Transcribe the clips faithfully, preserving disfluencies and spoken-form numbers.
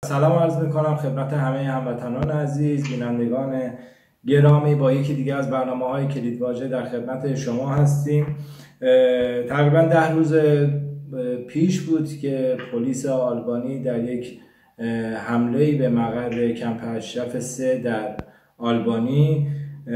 سلام عرض میکنم خدمت همه هموطنان عزیز، بینندگان گرامی. با یکی دیگه از برنامه‌های کلیدواژه در خدمت شما هستیم. تقریبا ده روز پیش بود که پلیس آلبانی در یک حمله‌ای به مقر کمپ اشرف سه در آلبانی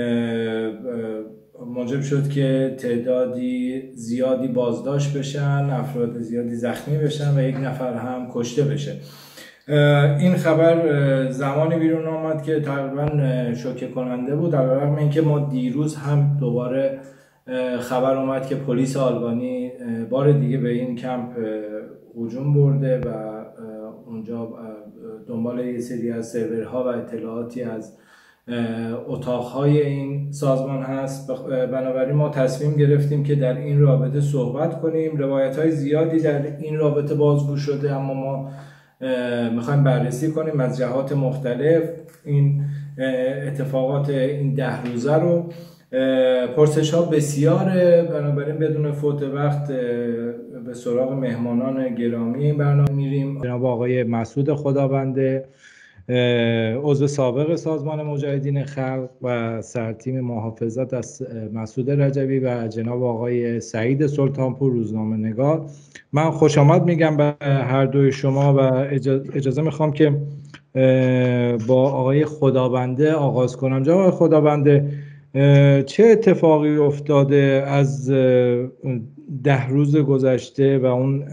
موجب شد که تعدادی زیادی بازداشت بشن، افراد زیادی زخمی بشن و یک نفر هم کشته بشه. این خبر زمانی بیرون آمد که تقریبا شوکه کننده بود، علیرغم اینکه ما دیروز هم دوباره خبر اومد که پلیس آلبانی بار دیگه به این کمپ هجوم برده و اونجا دنبال یه سری از سرورها و اطلاعاتی از اتاقهای این سازمان هست. بنابراین ما تصمیم گرفتیم که در این رابطه صحبت کنیم. روایت‌های زیادی در این رابطه بازگو شده، اما ما میخوایم بررسی کنیم از جهات مختلف این اتفاقات این ده روزه رو. پرسش ها بسیاره، بنابراین بدون فوت وقت به سراغ مهمانان گرامی این برنامه میریم. جناب آقای مسعود خدابنده، عضو سابق سازمان مجاهدین خلق و سرتیم محافظت از مسعود رجبی، و جناب آقای سعید سلطانپور، روزنامه نگار. من خوش آمد میگم به هر دوی شما و اجازه میخوام که با آقای خدابنده آغاز کنم. جناب آقای خدابنده، چه اتفاقی افتاده از ده روز گذشته و اون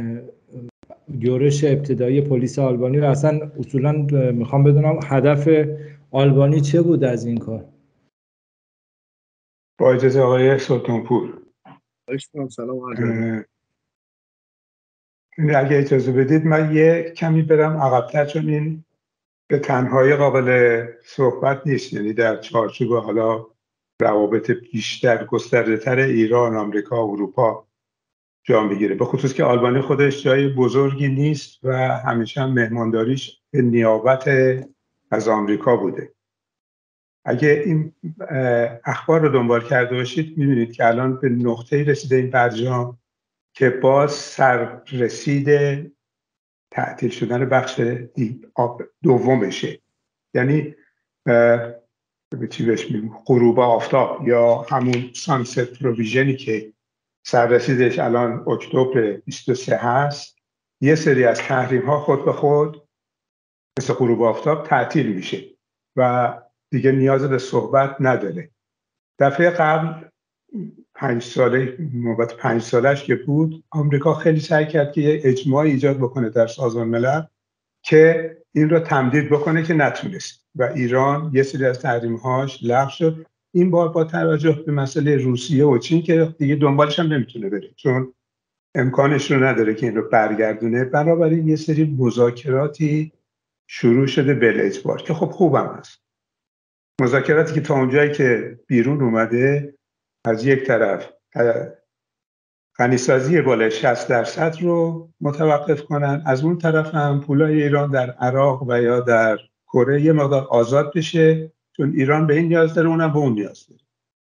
یورش ابتدایی پلیس آلبانی و اصلا اصولا میخوام بدونم هدف آلبانی چه بود از این کار؟ با اجازه آقای سلطانپور، سلام علیکم. اگه اجازه بدید من یه کمی برم عقب‌تر، چون این به تنهایی قابل صحبت نیست. یعنی در چارچوب حالا روابط بیشتر گسترده‌تر ایران، آمریکا، اروپا جا میگیره، به خصوص که آلبانی خودش جای بزرگی نیست و همیشه هم مهمانداریش به نیابت از آمریکا بوده. اگه این اخبار رو دنبال کرده باشید می‌بینید که الان به نقطه‌ای رسیده این برجام که باز سر رسید تعطیل شدن بخش دومشه. یعنی به چی بهش میگیم، غروب آفتاب یا همون سانست پروویژنی که سررسیدش الان اکتبر بیست و سه هست، یه سری از تحریم ها خود به خود مثل غروب آفتاب تعطیل میشه و دیگه نیاز به صحبت نداره. دفعه قبل پنج ساله مدت پنج سالش که بود، آمریکا خیلی سعی کرد که یه اجماع ایجاد بکنه در سازمان ملل که این رو تمدید بکنه که نتونست و ایران یه سری از تحریم‌هاش لغو شد. این بار با توجه به مسئله روسیه و چین که دیگه دنبالش هم نمیتونه بره، چون امکانش رو نداره که این رو برگردونه. بنابراین یه سری مذاکراتی شروع شده بالاجبار که خب خوبم هست. مذاکراتی که تا اونجایی که بیرون اومده، از یک طرف غنیسازی بالای شصت درصد رو متوقف کنن، از اون طرف هم پولای ایران در عراق و یا در کره یه مقدار آزاد بشه، چون ایران به این نیاز داره، اونم به اون نیاز داره.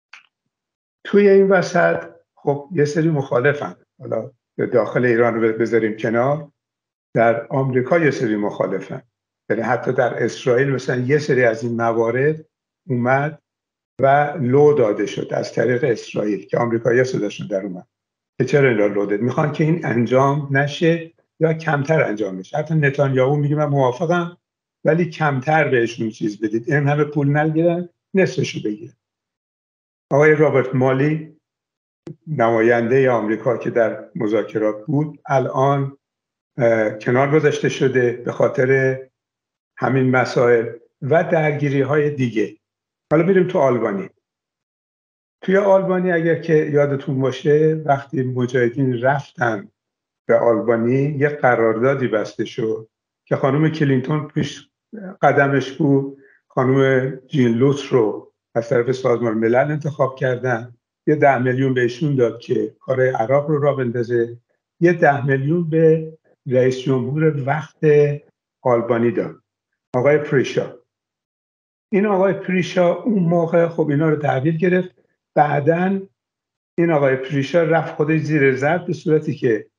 توی این وسط خب یه سری مخالفن، حالا داخل ایران رو بذاریم کنار، در آمریکا یه سری مخالفن، یعنی حتی در اسرائیل مثلا یه سری از این موارد اومد و لو داده شد از طریق اسرائیل که آمریکایی‌ها صداشون در اومد که چرا این را لو داد، میخوان که این انجام نشه یا کمتر انجام بشه. حتی نتانیاهو میگه من موافقم ولی کمتر بهشون چیز بدید، این همه پول نگیرن، نصفشو بگیرن. آقای رابرت مالی، نماینده آمریکا که در مذاکرات بود، الان کنار گذاشته شده به خاطر همین مسائل و درگیری های دیگه. حالا بریم تو آلبانی. توی آلبانی اگر که یادتون باشه، وقتی مجاهدین رفتن به آلبانی یه قراردادی بسته شد که خانم کلینتون پیش قدمش بود، خانم جین لوس رو از طرف سازمان ملل انتخاب کردن، یه ده میلیون بهشون داد که کار عراق رو راه بندازه، یه ده میلیون به رئیس جمهور وقت آلبانی داد، آقای پریشا. این آقای پریشا اون موقع خب اینا رو تحویل گرفت. بعدن این آقای پریشا رفت خودش زیر ضرب، به صورتی که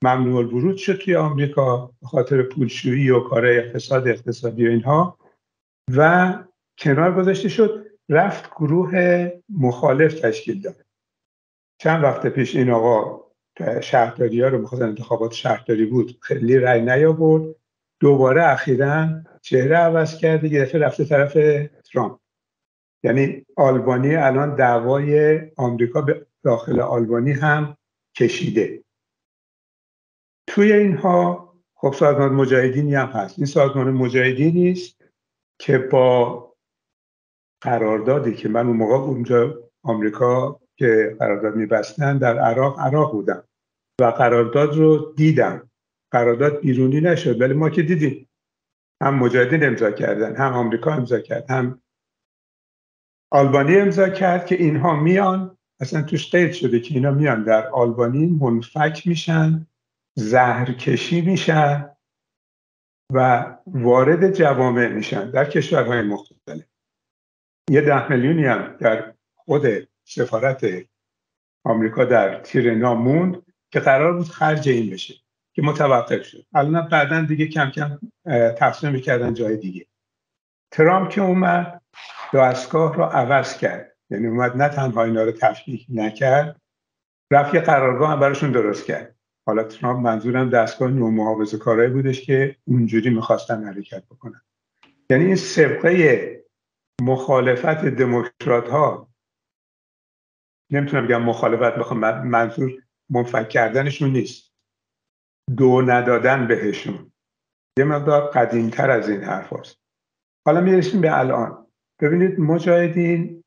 ممنوع الورود شد توی آمریکا به خاطر پولشویی و کارهای اقتصاد اقتصادی و اینها و کنار گذاشته شد. رفت گروه مخالف تشکیل داد. چند وقت پیش این آقا شهرداری ها رو می‌خواستن، انتخابات شهرداری بود، خیلی رأی نیاورد. دوباره اخیراً چهره عوض کرد، یه دفعه رفته طرف ترامپ. یعنی آلبانی الان دعوای آمریکا به داخل آلبانی هم کشیده. توی اینها خب سازمان مجاهدینی هم هست. این سازمان مجاهدینی است که با قراردادی که من اون موقع اونجا آمریکا که قرارداد می‌بستن در عراق عراق بودم و قرارداد رو دیدم. قرارداد بیرونی نشد ولی ما که دیدیم هم مجاهدین امضا کردن، هم آمریکا امضا کرد، هم آلبانی امضا کرد که اینها میان، اصلا توش قید شده که اینا میان در آلبانی منفک میشن، زهرکشی میشن و وارد جوامع میشن در کشورهای مختلف. یه ده میلیونی هم در خود سفارت آمریکا در تیرنا موند که قرار بود خرج این بشه که متوقف شد. الان بعداً دیگه کم کم تقسیم میکردن جای دیگه. ترامپ که اومد دستگاه رو عوض کرد، یعنی اومد نه تنها اینا رو تفکیک نکرد، رفت یه قرارگاه هم براشون درست کرد. حالا ترامپ منظورم دستگاه نومحافظه کارایی بودش که اونجوری میخواستن حرکت بکنن. یعنی این سابقه مخالفت دموکرات ها، نمیتونم بگم مخالفت، بخوام منظور منفک کردنشون نیست، دو ندادن بهشون، یه مقدار قدیمتر از این حرف هست. حالا میرسیم به الان. ببینید مجاهدین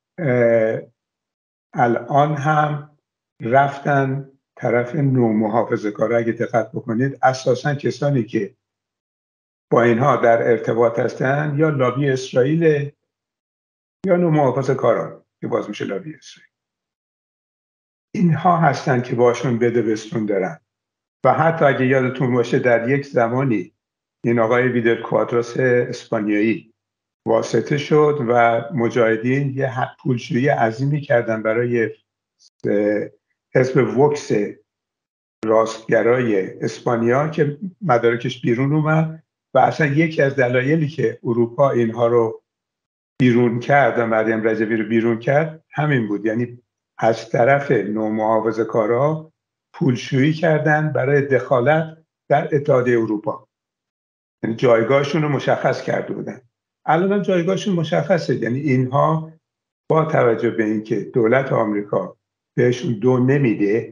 الان هم رفتن طرف نومحافظه کارا. اگه دقت بکنید اساساً کسانی که با اینها در ارتباط هستن یا لابی اسرائیل یا نومحافظه کارا که باز میشه لابی اسرائیل. اینها هستن که باشون بده بستون دارن. و حتی اگه یادتون باشه در یک زمانی این آقای ویدل کوادراس اسپانیایی واسطه شد و مجاهدین یه پولشویی عظیمی کردن برای حزب وکس راستگرای اسپانیا که مدارکش بیرون اومد و اصلا یکی از دلایلی که اروپا اینها رو بیرون کرد و مریم رجبی رو بیرون کرد همین بود. یعنی از طرف نومحافظه کارا پولشویی کردن برای دخالت در اتحادیه اروپا. یعنی جایگاهشون رو مشخص کرده بودن. الان جایگاهشون مشخصه. یعنی اینها با توجه به اینکه دولت آمریکا بهشون دو نمیده،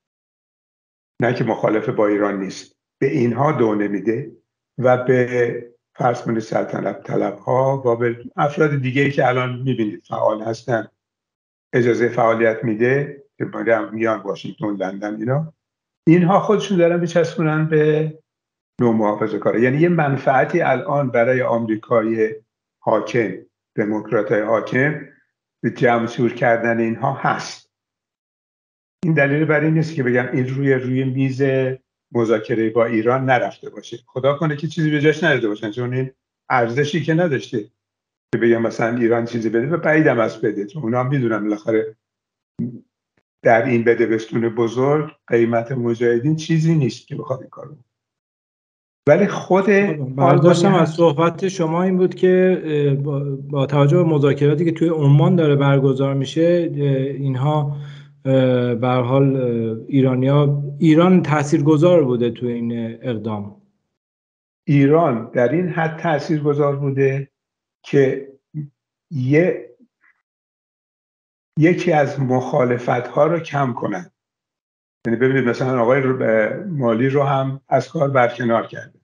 نه که مخالف با ایران نیست، به اینها دو نمیده و به فرض کنید سلطنت طلب ها و به افراد دیگه‌ای که الان میبینید فعال هستن اجازه فعالیت میده که باید میان واشنگتن، لندن، اینا اینها خودشون دارن بچسبونن به نومحافظه کارا. یعنی یه منفعتی الان برای آمریکای حاکم، دموکراتای حاکم به جمع کردن اینها هست. این دلیل بر این نیست که بگم این روی روی میز مذاکره با ایران نرفته باشه. خدا کنه که چیزی به جاش نرسیده باشن، چون این ارزشی که نداشته که بگم مثلا ایران چیزی بده و بعیدم از بده، چون اونا میدونن بالاخره در این بده بستون بزرگ قیمت مجاهدین چیزی نیست که بخواد این کارو. ولی خود برداشتم از صحبت شما این بود که با توجه به مذاکراتی که توی عمان داره برگزار میشه، اینها به هر حال ایرانیا ایران تاثیرگذار بوده توی این اقدام. ایران در این حد تاثیرگذار بوده که یه یکی از مخالفت‌ها رو کم کنن. یعنی ببینید مثلا آقای مالی رو هم از کار برکنار کرده.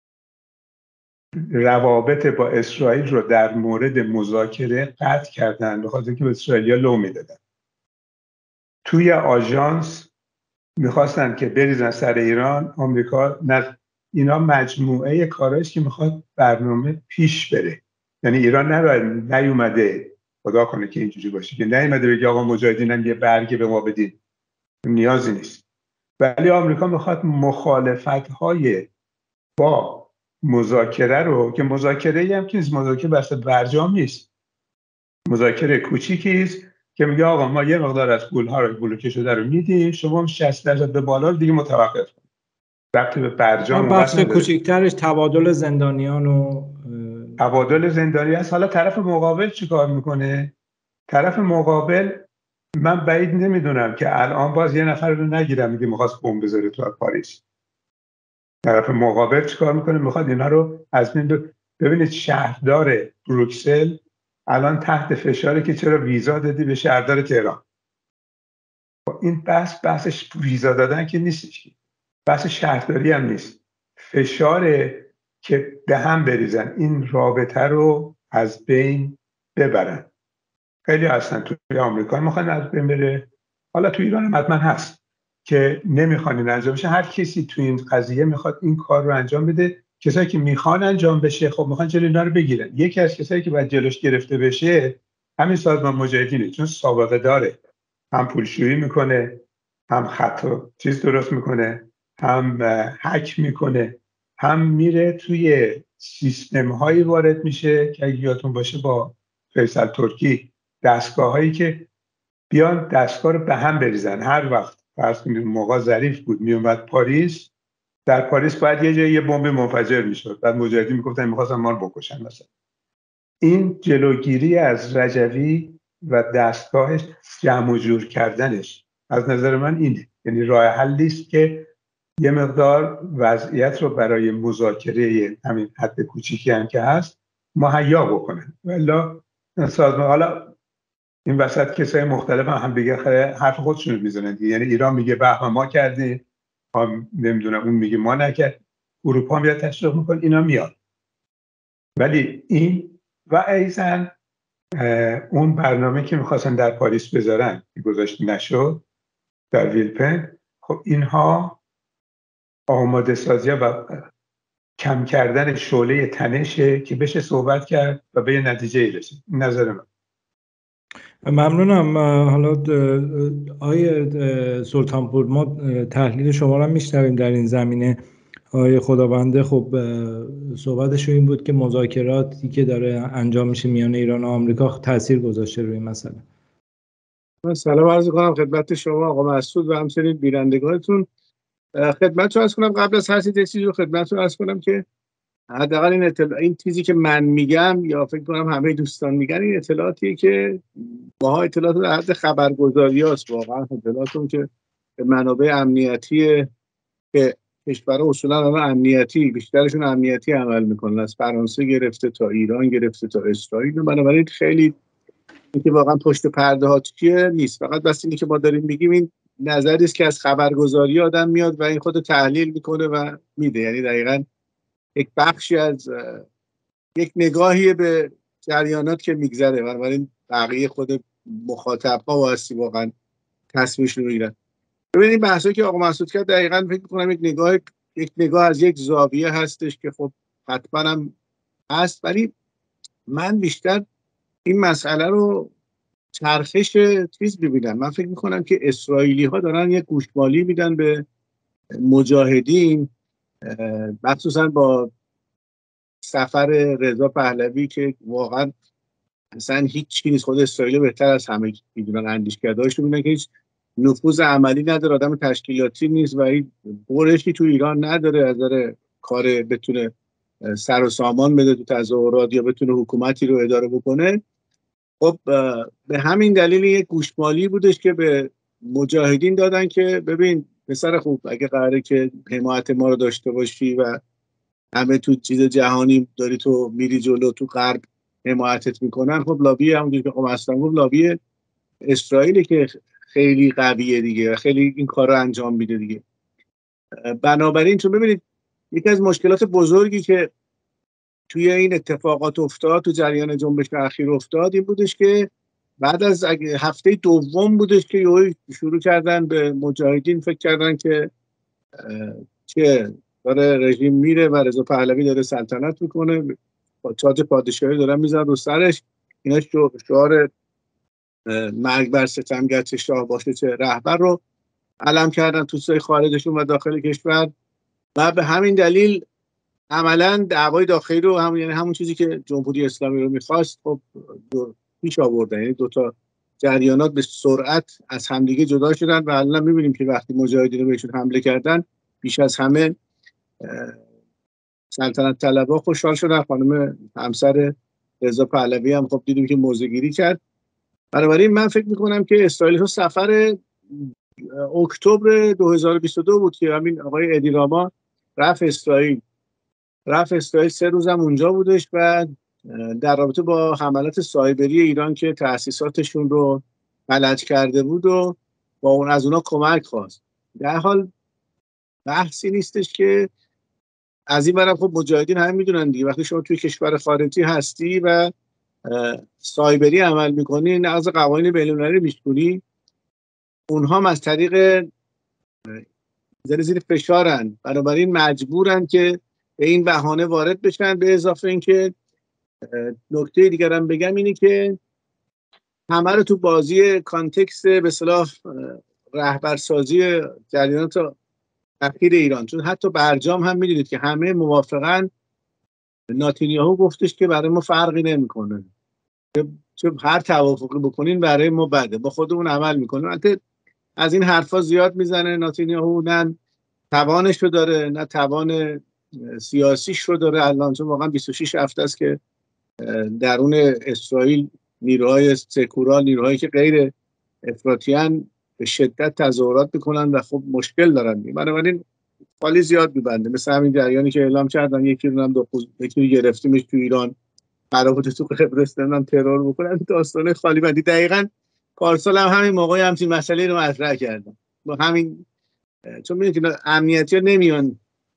روابط با اسرائیل رو در مورد مذاکره قطع کردن به خاطر اینکه به اسرائیلیا لو میدادن. توی آژانس میخواستن که بریزن سر ایران، آمریکا نه. اینا مجموعه کارهاییست که میخواد برنامه پیش بره. یعنی ایران نباید نیومده، خدا کنه که اینجوری باشه که نیومده بگه آقا مجاهدینم یه برگه به ما بدین، نیازی نیست. ولی آمریکا میخواد مخالفت‌های با مذاکره رو، که مذاکره هم که مذاکره بحث برجام نیست، مذاکره کوچیکی است که میگه آقا ما یه مقدار از پول‌ها رو بلوکه شده رو میدیم، شما شصت درصد به بالا رو دیگه متوقف کنید. ربطی به برجام اون بخش کوچکترش تبادل زندانیان و تبادل زندانی است. حالا طرف مقابل چی کار میکنه؟ طرف مقابل من بعید نمیدونم که الان باز یه نفر رو نگیرم میگه میخواست بمب بذاره تو پاریس. طرف مقابل چی کار میکنه؟ میخواد اینا رو از بین بر... ببینید شهردار بروکسل الان تحت فشاره که چرا ویزا دادی به شهردار تهران. این بحث بحثش ویزا دادن که نیستش، بحث شهرداری هم نیست، فشاره که به هم بریزن این رابطه رو از بین ببرن. خیلی هستن توی آمریکا میخوان از بین بره، حالا توی ایران هم حتما هست که نمیخوان این انجام بشه. هر کسی توی این قضیه میخواد این کار رو انجام بده. کسایی که میخوان انجام بشه خب میخوان جلوی اینا رو بگیرن. یکی از کسایی که باید جلوش گرفته بشه همین سازمان مجاهدینه، چون سابقه داره، هم پولشویی میکنه، هم خطا چیز درست میکنه، هم هک میکنه، هم میره توی سیستم هایی وارد میشه که اگه یادتون باشه با فیصل ترکی دستگاه هایی که بیان دستگاه رو به هم بریزن. هر وقت فرض کنید موقع ظریف بود میومد پاریس، در پاریس باید یه جایی یه بمب منفجر میشد، بعد مجاهدین میگفتن میخواستن ما رو بکشن مثلا. این جلوگیری از رجوی و دستگاهش جمع و جور کردنش از نظر من اینه، یعنی راه حلی است که یه مقدار وضعیت رو برای مذاکره همین حد کوچیکی هم که هست مهیا بکنن. والا سازمان حالا این وسط کسای مختلف هم, هم دیگه حرف خودشون رو میزنن، یعنی ایران میگه به ما کردی، هم نمیدونم اون میگه ما نکرد، اروپا میاد تشویق میکنه، اینا میاد. ولی این و ایزن اون برنامه که میخواستن در پاریس بذارن که گذاشت نشد در ویلپن، خب اینها آماده سازی و کم کردن شعله تنشه که بشه صحبت کرد و به نتیجه رسید. این نظر من. ممنونم. حالا آقای سلطانپور ما تحلیل شما را میشنویم در این زمینه. آقای خداونده خب صحبتش این بود که مذاکراتی که داره انجام میشه میان ایران و آمریکا تاثیر گذاشته روی این مسئله. من سلام عرض کنم خدمت شما آقا مسعود و همچنین بینندگانتون. خدمتتون عرض کنم قبل از هر چیزی رو خدمتتون عرض کنم که حداقل این اطلاع این چیزی که من میگم یا فکر کنم همه دوستان میگن این اطلاعاتیه که ماها اطلاعات در حد خبرگزاری هست. واقعا اطلاعاتون که به منابع امنیتی که کشورها اصولا همه امنیتی بیشترشون امنیتی عمل میکنن، از فرانسه گرفته تا ایران گرفته تا اسرائیل، بنابراین خیلی اینکه واقعا پشت پرده ها چیه نیست. فقط بس اینی که ما داریم میگیم این نظری است که از خبرگزاری آدم میاد و این خود تحلیل میکنه و میده، یعنی دقیقاً یک بخشی از یک نگاهی به جریانات که میگذره، بنابراین بقیه خود مخاطب ها واسه واقعا تصمیمش رو میگیرن. ببینید بحثی که آقا مسعود کرد دقیقاً فکر می‌کنم یک نگاه یک نگاه از یک زاویه هستش که خب حتما هم هست، ولی من بیشتر این مسئله رو چرخش چیز ببینم. من فکر می‌کنم که اسرائیلی ها دارن یک گوشمالی میدن به مجاهدین، مخصوصا با سفر رضا پهلوی که واقعا اصلا هیچ چیزی نیست. خود اسرائیل بهتر از همه میدونن، اندیشکده‌هاش رو میدونن که هیچ نفوذ عملی نداره، آدم تشکیلاتی نیست و این برشی تو ایران نداره از نظر کار بتونه سر و سامان بده تو تظاهرات یا بتونه حکومتی رو اداره بکنه. خب به همین دلیل یک گوشمالی بودش که به مجاهدین دادن که ببین پسر خوب، اگه قراره که حمایت ما رو داشته باشی و همه تو چیز جهانی داری تو میری جلو، تو غرب حمایتت میکنن، خب لابی همونجوری که خب اصلا گفت لابی اسرائیل که خیلی قویه دیگه، خیلی این کار رو انجام میده دیگه. بنابراین چون ببینید یکی از مشکلات بزرگی که توی این اتفاقات افتاد، تو جریان جنبش اخیر افتاد، این بودش که بعد از هفته دوم بودش که شروع کردن به مجاهدین فکر کردن که که داره رژیم میره و رضا پهلوی داره سلطنت میکنه، با تاج پادشاهی دارن میزنن رو سرش. اینا شعار مرگ بر ستمگر چه شاه باشه چه رهبر رو علم کردن تو سای خارجشون و داخل کشور و به همین دلیل عملا دعوای داخلی رو هم، یعنی همون چیزی که جمهوری اسلامی رو میخواست، خب پیش آوردن. یعنی دو تا جریانات به سرعت از همدیگه جدا شدن و الان میبینیم که وقتی مجاهدین رو بهشون حمله کردن بیش از همه سلطنت طلبها خوشحال شدن. خانم همسر رضا پهلوی هم خب دیدیم که موضع‌گیری کرد. بنابراین من فکر میکنم که اسرائیل تو سفر اکتبر دو هزار و بیست و دو بود که همین آقای ادی راما رفت اسرائیل رفت اسرائیل سه روزم اونجا بودش و در رابطه با حملات سایبری ایران که تأسیساتشون رو فلج کرده بود و با اون از اونا کمک خواست. در حال بحثی نیستش که از این برم خب مجاهدین هم میدونن دیگه، وقتی شما توی کشور خارجی هستی و سایبری عمل میکنی، نه از قوانین بین‌المللی میشکنی، اونها هم از طریق زیر زیر فشارن، بنابراین مجبورن که به این بهانه وارد بشن. به اضافه اینکه نکته دیگر هم بگم اینی که همه رو تو بازی کانتکست به اصطلاح رهبرسازی جریانات اخیر ایران، چون حتی برجام هم میدونید که همه موافقن. نتانیاهو گفتش که برای ما فرقی نمیکنه، چون هر توافقی بکنین برای ما بده، با خودمون عمل میکنه. البته از این حرفا زیاد میزنه نتانیاهو، نه توانش رو داره نه توان سیاسیش رو داره الان، چون واقعا بیست و شش هفته است که درون اسرائیل نیروهای سکورال، نیروهایی که غیر افراطیان به شدت تظاهرات میکنن و خب مشکل دارن. بنابراین خالی زیاد میبنده، مثل همین جریانی که اعلام کردن یکی رو هم دو یکی گرفتیمش تو ایران، قرار بود تو قبرس هم ترور بکنن. داستان خالی بندی. دقیقاً پارسال هم همین موقع همچین مسئله رو مطرح کردن با همین، چون میدونید که امنیتی ها نمیان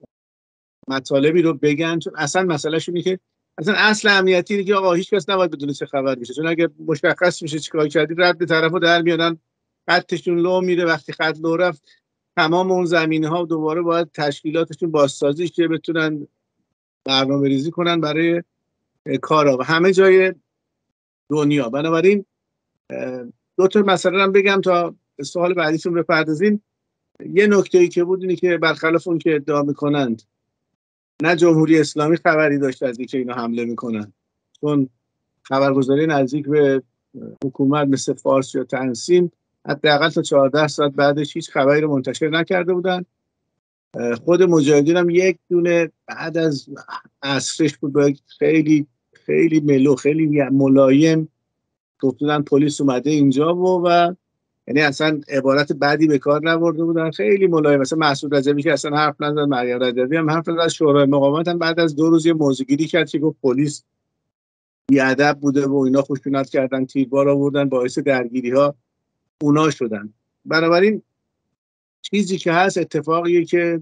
مطالبی رو بگن، چون اصلا مسئله شونه که اصلا اصل امنیتی دیگه آقا هیچ کس نباید بدونه چه خبر میشه، چون اگه مشخص میشه چیکار کردی رد طرفو در میادن، خطشون لو میره. وقتی خط لو رفت تمام اون زمینه ها دوباره باید تشکیلاتشون بازسازی شه، بتونن برنامه ریزی کنن برای کارا و همه جای دنیا. بنابراین دو تا مسئله هم بگم تا سوال بعدیتون بپردازین. یه نکته‌ای که بود اینه که برخلاف اون که ادعا میکنند نه جمهوری اسلامی خبری داشت از اینکه اینا حمله میکنن، چون خبرگزاری نزدیک به حکومت مثل فارس یا تنسیم حداقل تا چهارده ساعت بعدش هیچ خبری رو منتشر نکرده بودن. خود مجاهدین هم یک دونه بعد از عصرش بود با خیلی خیلی ملو خیلی ملایم گفتن پلیس اومده اینجا و و یعنی اصلا عبارت بعدی به کار نبرده بودن، خیلی ملایم. مثلا مسعود رجبی که اصلا حرف نزد، مریم رجبی هم حرف نزد. شورای مقاومت هم بعد از دو روز یه موضوعگیری کرد که گفت پلیس بی‌ادب بوده و اینا خشونت کردن، تیربار آوردن، باعث درگیری ها اونا شدن. بنابراین چیزی که هست اتفاقیه که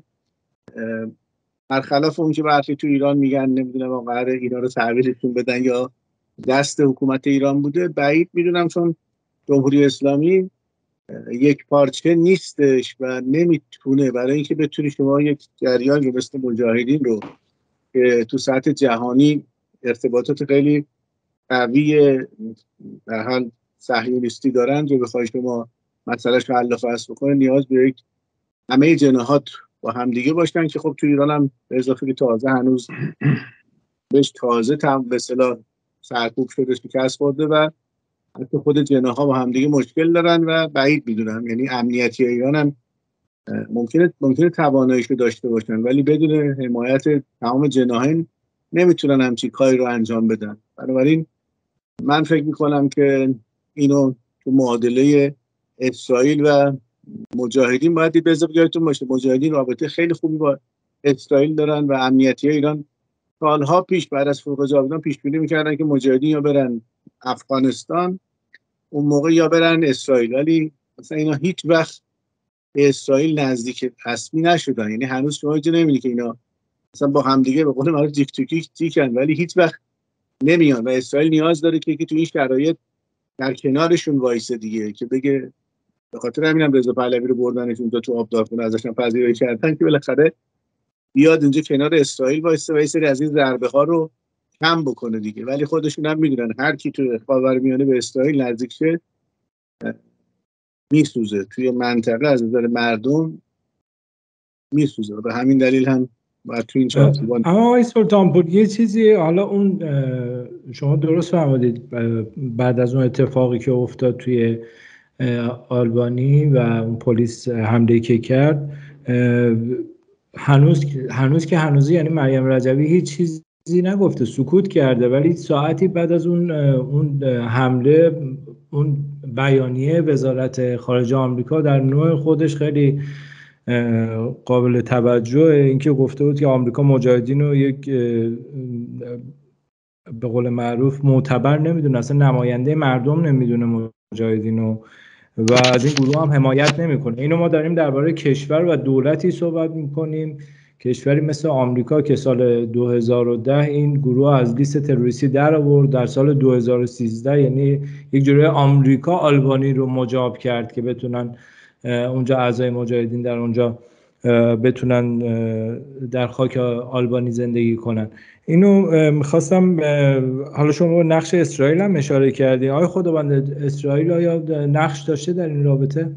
برخلاف اون که برخی تو ایران میگن نمیدونم قراره اینا رو تحویلشون بدن یا دست حکومت ایران بوده، بعید میدونم، چون جمهوری اسلامی یک پارچه نیستش و نمیتونه برای اینکه بتونی شما یک جریان رو مثل مجاهدین رو که تو سطح جهانی ارتباطات خیلی قوی در حال صهیونیستی دارن رو بخوای شما مسئلهش رو حل و فصل بکنه، نیاز به یک همه جناحات با همدیگه باشن که خب تو ایران هم به اضافه که تازه هنوز بهش تازه تم به اصطلاح سرکوب شده، شکست خورده و حتی خود جناح‌ها با همدیگه مشکل دارن و بعید میدونم، یعنی امنیتی ایران هم ممکنه ممکنه تواناییش رو داشته باشن ولی بدون حمایت تمام جناحین نمیتونن همچین کاری رو انجام بدن. بنابراین من فکر میکنم که اینو تو معادله اسرائیل و مجاهدین باید دید. به اضافه یادتون باشه مجاهدین رابطه خیلی خوبی با اسرائیل دارن و امنیتی ایران سالها پیش بعد از فروغ جاویدان پیش بینی میکردن که مجاهدین یا برن افغانستان اون موقع یا برن اسرائیل، ولی مثلا اینا هیچ وقت به اسرائیل نزدیک رسمی نشدن. یعنی هنوز شما اینجا نمیبینید که اینا مثلا با همدیگه به قول معروف جیک تو جیک جیکن، ولی هیچ وقت نمیان و اسرائیل نیاز داره که که تو این شرایط در کنارشون وایسه دیگه، که بگه به خاطر همینم رضا پهلوی رو بردنشون تا تو آبدارخونه ازش پذیرایی کردن که بالاخره بیاد اینجا کنار اسرائیل وایسه و یه سری از این ضربه ها رو کم بکنه دیگه. ولی خودشون هم میدونن هر کی تو خاورمیانه به اسرائیل نزدیک شه میسوزه، توی منطقه از نظر مردم میسوزه. به همین دلیل هم باید تو این چارچوبان. اما آقای سلطان بود یه چیزی، حالا اون شما درست فرمودید، بعد از اون اتفاقی که افتاد توی آلبانی و اون پلیس حمله که کرد، هنوز هنوز که هنوزی، یعنی مریم رجبی هیچ چیزی نگفته، سکوت کرده، ولی ساعتی بعد از اون اون حمله، اون بیانیه وزارت خارجه آمریکا در نوع خودش خیلی قابل توجهه. اینکه گفته بود که آمریکا مجاهدین رو یک به قول معروف معتبر نمیدونه، اصلا نماینده مردم نمیدونه مجاهدین رو، و از این گروه هم حمایت نمیکنه. اینو ما داریم درباره کشور و دولتی صحبت میکنیم، کشوری مثل آمریکا که سال دو هزار و ده این گروه از لیست تروریستی در آورد. در سال دو هزار و سیزده یعنی یک جوری آمریکا آلبانی رو مجاب کرد که بتونن اونجا اعضای مجاهدین در اونجا بتونن در خاک آلبانی زندگی کنن. اینو میخواستم، حالا شما نقش اسرائیل هم اشاره کردی، آیا خداوند اسرائیل آیا نقش داشته در این رابطه؟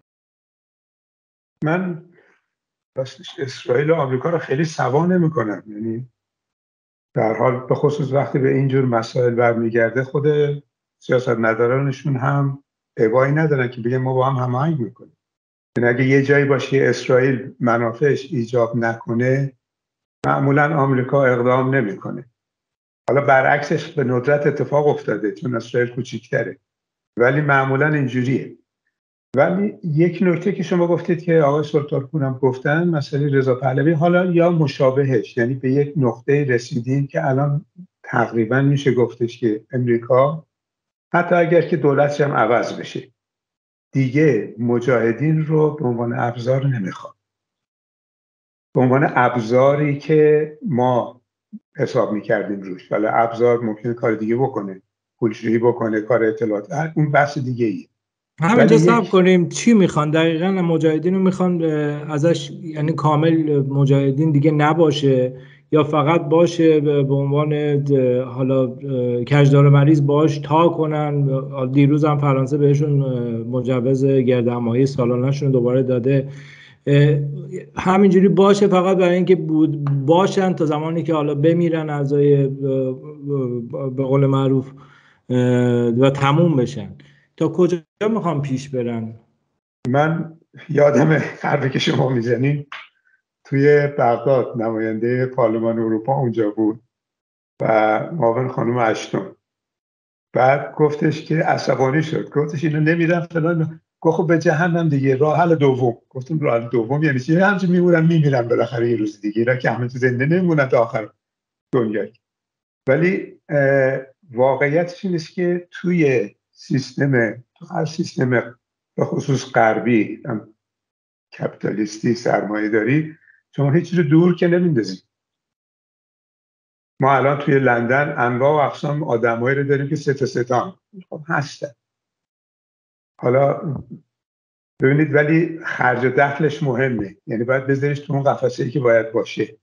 من راستش اسرائیل و آمریکا رو خیلی سوا نمی‌کنم، یعنی در حال به خصوص وقتی به اینجور مسائل برمیگرده خود سیاستمدارانشون هم ابایی ندارن که بگن ما با هم هماهنگ میکنیم. یعنی اگه یه جایی باشه اسرائیل منافعش ایجاب نکنه، معمولا آمریکا اقدام نمیکنه. حالا برعکسش به ندرت اتفاق افتاده چون اسرائیل کوچیک‌تره، ولی معمولا اینجوریه. ولی یک نکته که شما گفتید که آقای سلطانپور هم گفتن، مسئله رضا پهلوی، حالا یا مشابهش، یعنی به یک نقطه رسیدیم که الان تقریبا میشه گفتش که امریکا حتی اگر که دولتش هم عوض بشه دیگه مجاهدین رو به عنوان ابزار نمیخواد، به عنوان ابزاری که ما حساب میکردیم روش. ولی ابزار ممکنه کار دیگه بکنه، پولشویی بکنه، کار اطلاعات، اون بحث دیگه ایه. همینجا صبر کنیم چی میخوان دقیقاً؟ مجاهدین رو میخوان ازش، یعنی کامل مجاهدین دیگه نباشه یا فقط باشه به عنوان حالا کجدار مریض باش تا کنن؟ دیروز هم فرانسه بهشون مجوز گردهمایی سالانه‌شون دوباره داده. همینجوری باشه فقط برای اینکه بود باشن تا زمانی که حالا بمیرن اعضای به قول معروف و تموم بشن. تا کجا میخوام پیش برن؟ من یادم حرفی که شما میزنین، توی بغداد نماینده پارلمان اروپا اونجا بود و معاون خانم اشتون، بعد گفتش که عصبانی شد، گفتش اینا نمیرن فلان، گفت خب به جهنم دیگه، راه حل دوم. گفتم راه حل دوم یعنی چی؟ همچین میمونن میمیرن بالاخره یه روز دیگه، اینا که همه تو زنده نمیمونن تا آخر دنیا. ولی واقعیتش اینه که توی سیستم، تو هر سیستم به خصوص غربی، کپیتالیستی، سرمایه داری، شما هیچ چیز دور که نمیندازید. ما الان توی لندن انواع و اقسام آدمایی رو داریم که سه تا ستان خب هستن. حالا ببینید، ولی خرج و دخلش مهمه، یعنی باید بذاریش تو اون قفسه‌ای که باید باشه.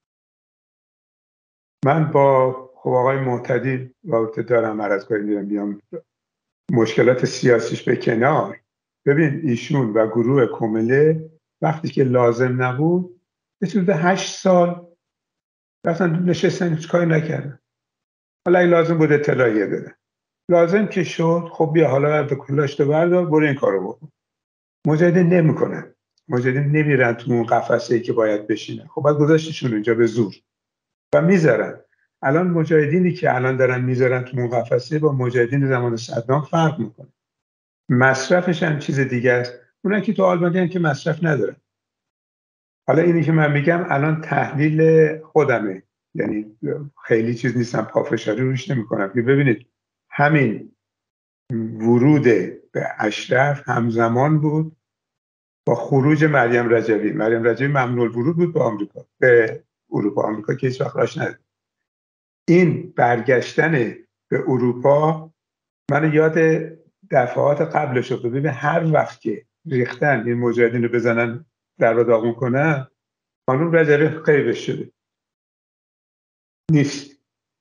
من با خب آقای معتدی رابطه دارم، عرض کنید میرم بیام مشکلات سیاسیش به کنار. ببین ایشون و گروه کومله وقتی که لازم نبود به صورت هشت سال رفتن نشستن، هیچ کاری نکردن. حالا اگه لازم بود اطلاعیه دادن، لازم که شد خب بیا حالا به کلاشتو بردار برو این کارو بکن. مجاهدین نمیکنن، مجاهدین نمیرن تو اون قفسه‌ای که باید بشینن. خب بعد گذاشتشون اونجا به زور و میذارن. الان مجاهدینی که الان دارن میذارن تو اون قفسه با مجاهدین زمان صدام فرق میکنه. مصرفش هم چیز دیگه است. اونایی که تو آلبانی که مصرف ندارن. حالا اینی که من میگم الان تحلیل خودمه، یعنی خیلی چیز نیستم، پافشاری روش نمیکنم که ببینید همین ورود به اشرف همزمان بود با خروج مریم رجبی. مریم رجبی ممنوع الورود بود به آمریکا، به اروپا. آمریکا که هیچ وقت راش نداد. این برگشتن به اروپا من یاد دفعات قبلش افتاد. ببین هر وقت که ریختن این مجاهدین رو بزنن در رو داغون کنن، خانم رجبی غیبش شده نیست.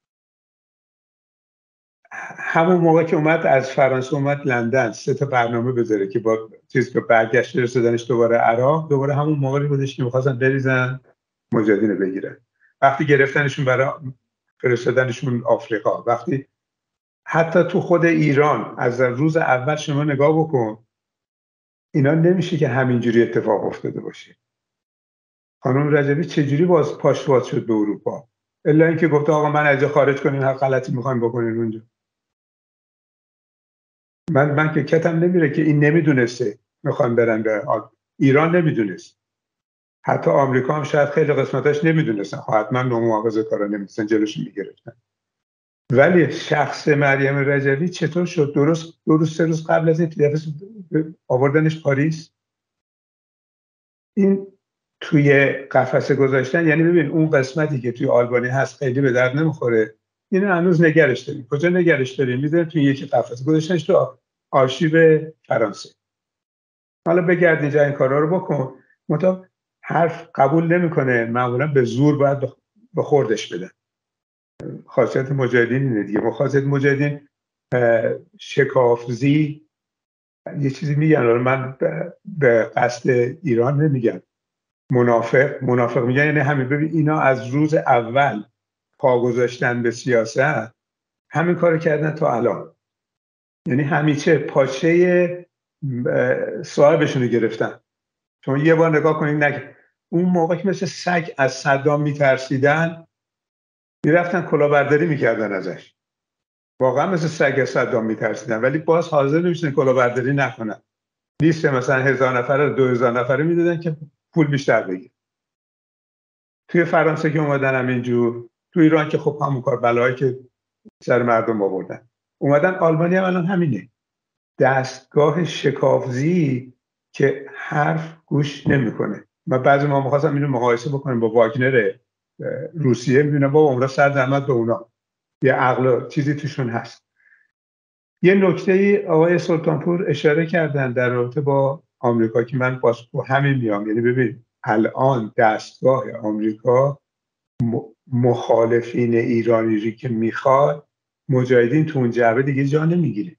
همون موقع که اومد از فرانسه اومد لندن سه تا برنامه بذاره که با چیز که برگشت رسیدنش دوباره عراق، دوباره همون موقعی بودش که می‌خواستن بریزن مجاهدین رو بگیرن. وقتی گرفتنشون برای فرستادنشون آفریقا، وقتی حتی تو خود ایران از روز اول شما نگاه بکن، اینا نمیشه که همینجوری اتفاق افتاده باشه. خانم رجبی چجوری باز پاش باز شد به اروپا؟ الا اینکه گفته آقا من از خارج کنین، هر غلطی میخوایم بکنین اونجا. من من که کتم نمیره که این نمیدونسته میخوام برن به ایران، نمیدونست. حتی آمریکا هم شاید خیلی قسمتاش نمیدونستن، حتما محافظه کارا نمیدونستن، جلوشون میگرفتن. ولی شخص مریم رجبی چطور شد درست درست سه روز قبل از این آوردنش پاریس؟ این توی قفسه گذاشتن، یعنی ببین اون قسمتی که توی آلبانی هست خیلی به درد نمیخوره، این هنوز نگرش داریم. کجا نگرش داریم؟ میذاریم توی یکی قفسه گذاشتنش تو آرشیو فرانسه. حالا بگرد اینجا این کارا رو بکن. مطابق حرف قبول نمیکنه، معمولا به زور باید به خوردش بدن. خاصیت مجاهدین اینه دیگه. خاصیت مجاهدین شکافزی، یه چیزی میگن، من به قصد ایران نمیگم، منافق منافق میگن، یعنی همین. ببین اینا از روز اول پا گذاشتن به سیاست همین کارو کردن تا الان، یعنی همیشه پاچه صاحبشونو گرفتن. شما یه بار نگاه کنید، نگه اون موقع که مثل سگ از صدام میترسیدن، میرفتن کلاهبرداری میکردن ازش، واقعا مثل سگ از صدام میترسیدن، ولی باز حاضر نمیشن کلاهبرداری نکنن. لیست مثلا هزار نفره دو هزار نفره میدادن که پول بیشتر بگیر. توی فرانسه که اومدن همینجور، تو ایران که خب همون کار بلایی که سر مردم آوردن، اومدن آلبانی هم الان همینه، دستگاه شکافزی که حرف گوش نمیکنه. من بعضی ما می‌خواستم اینو مقایسه بکنیم با واگنر روسیه، میبینم بابا اونها سر درآمد به اونا، یه عقل چیزی توشون هست. یه نکته ای آقای سلطانپور اشاره کردن در رابطه با آمریکا که من باز با همین میام، یعنی ببین الان دستگاه آمریکا مخالفین ایرانی ری که میخواد، مجاهدین تو اون جعبه دیگه جا نمیگیره،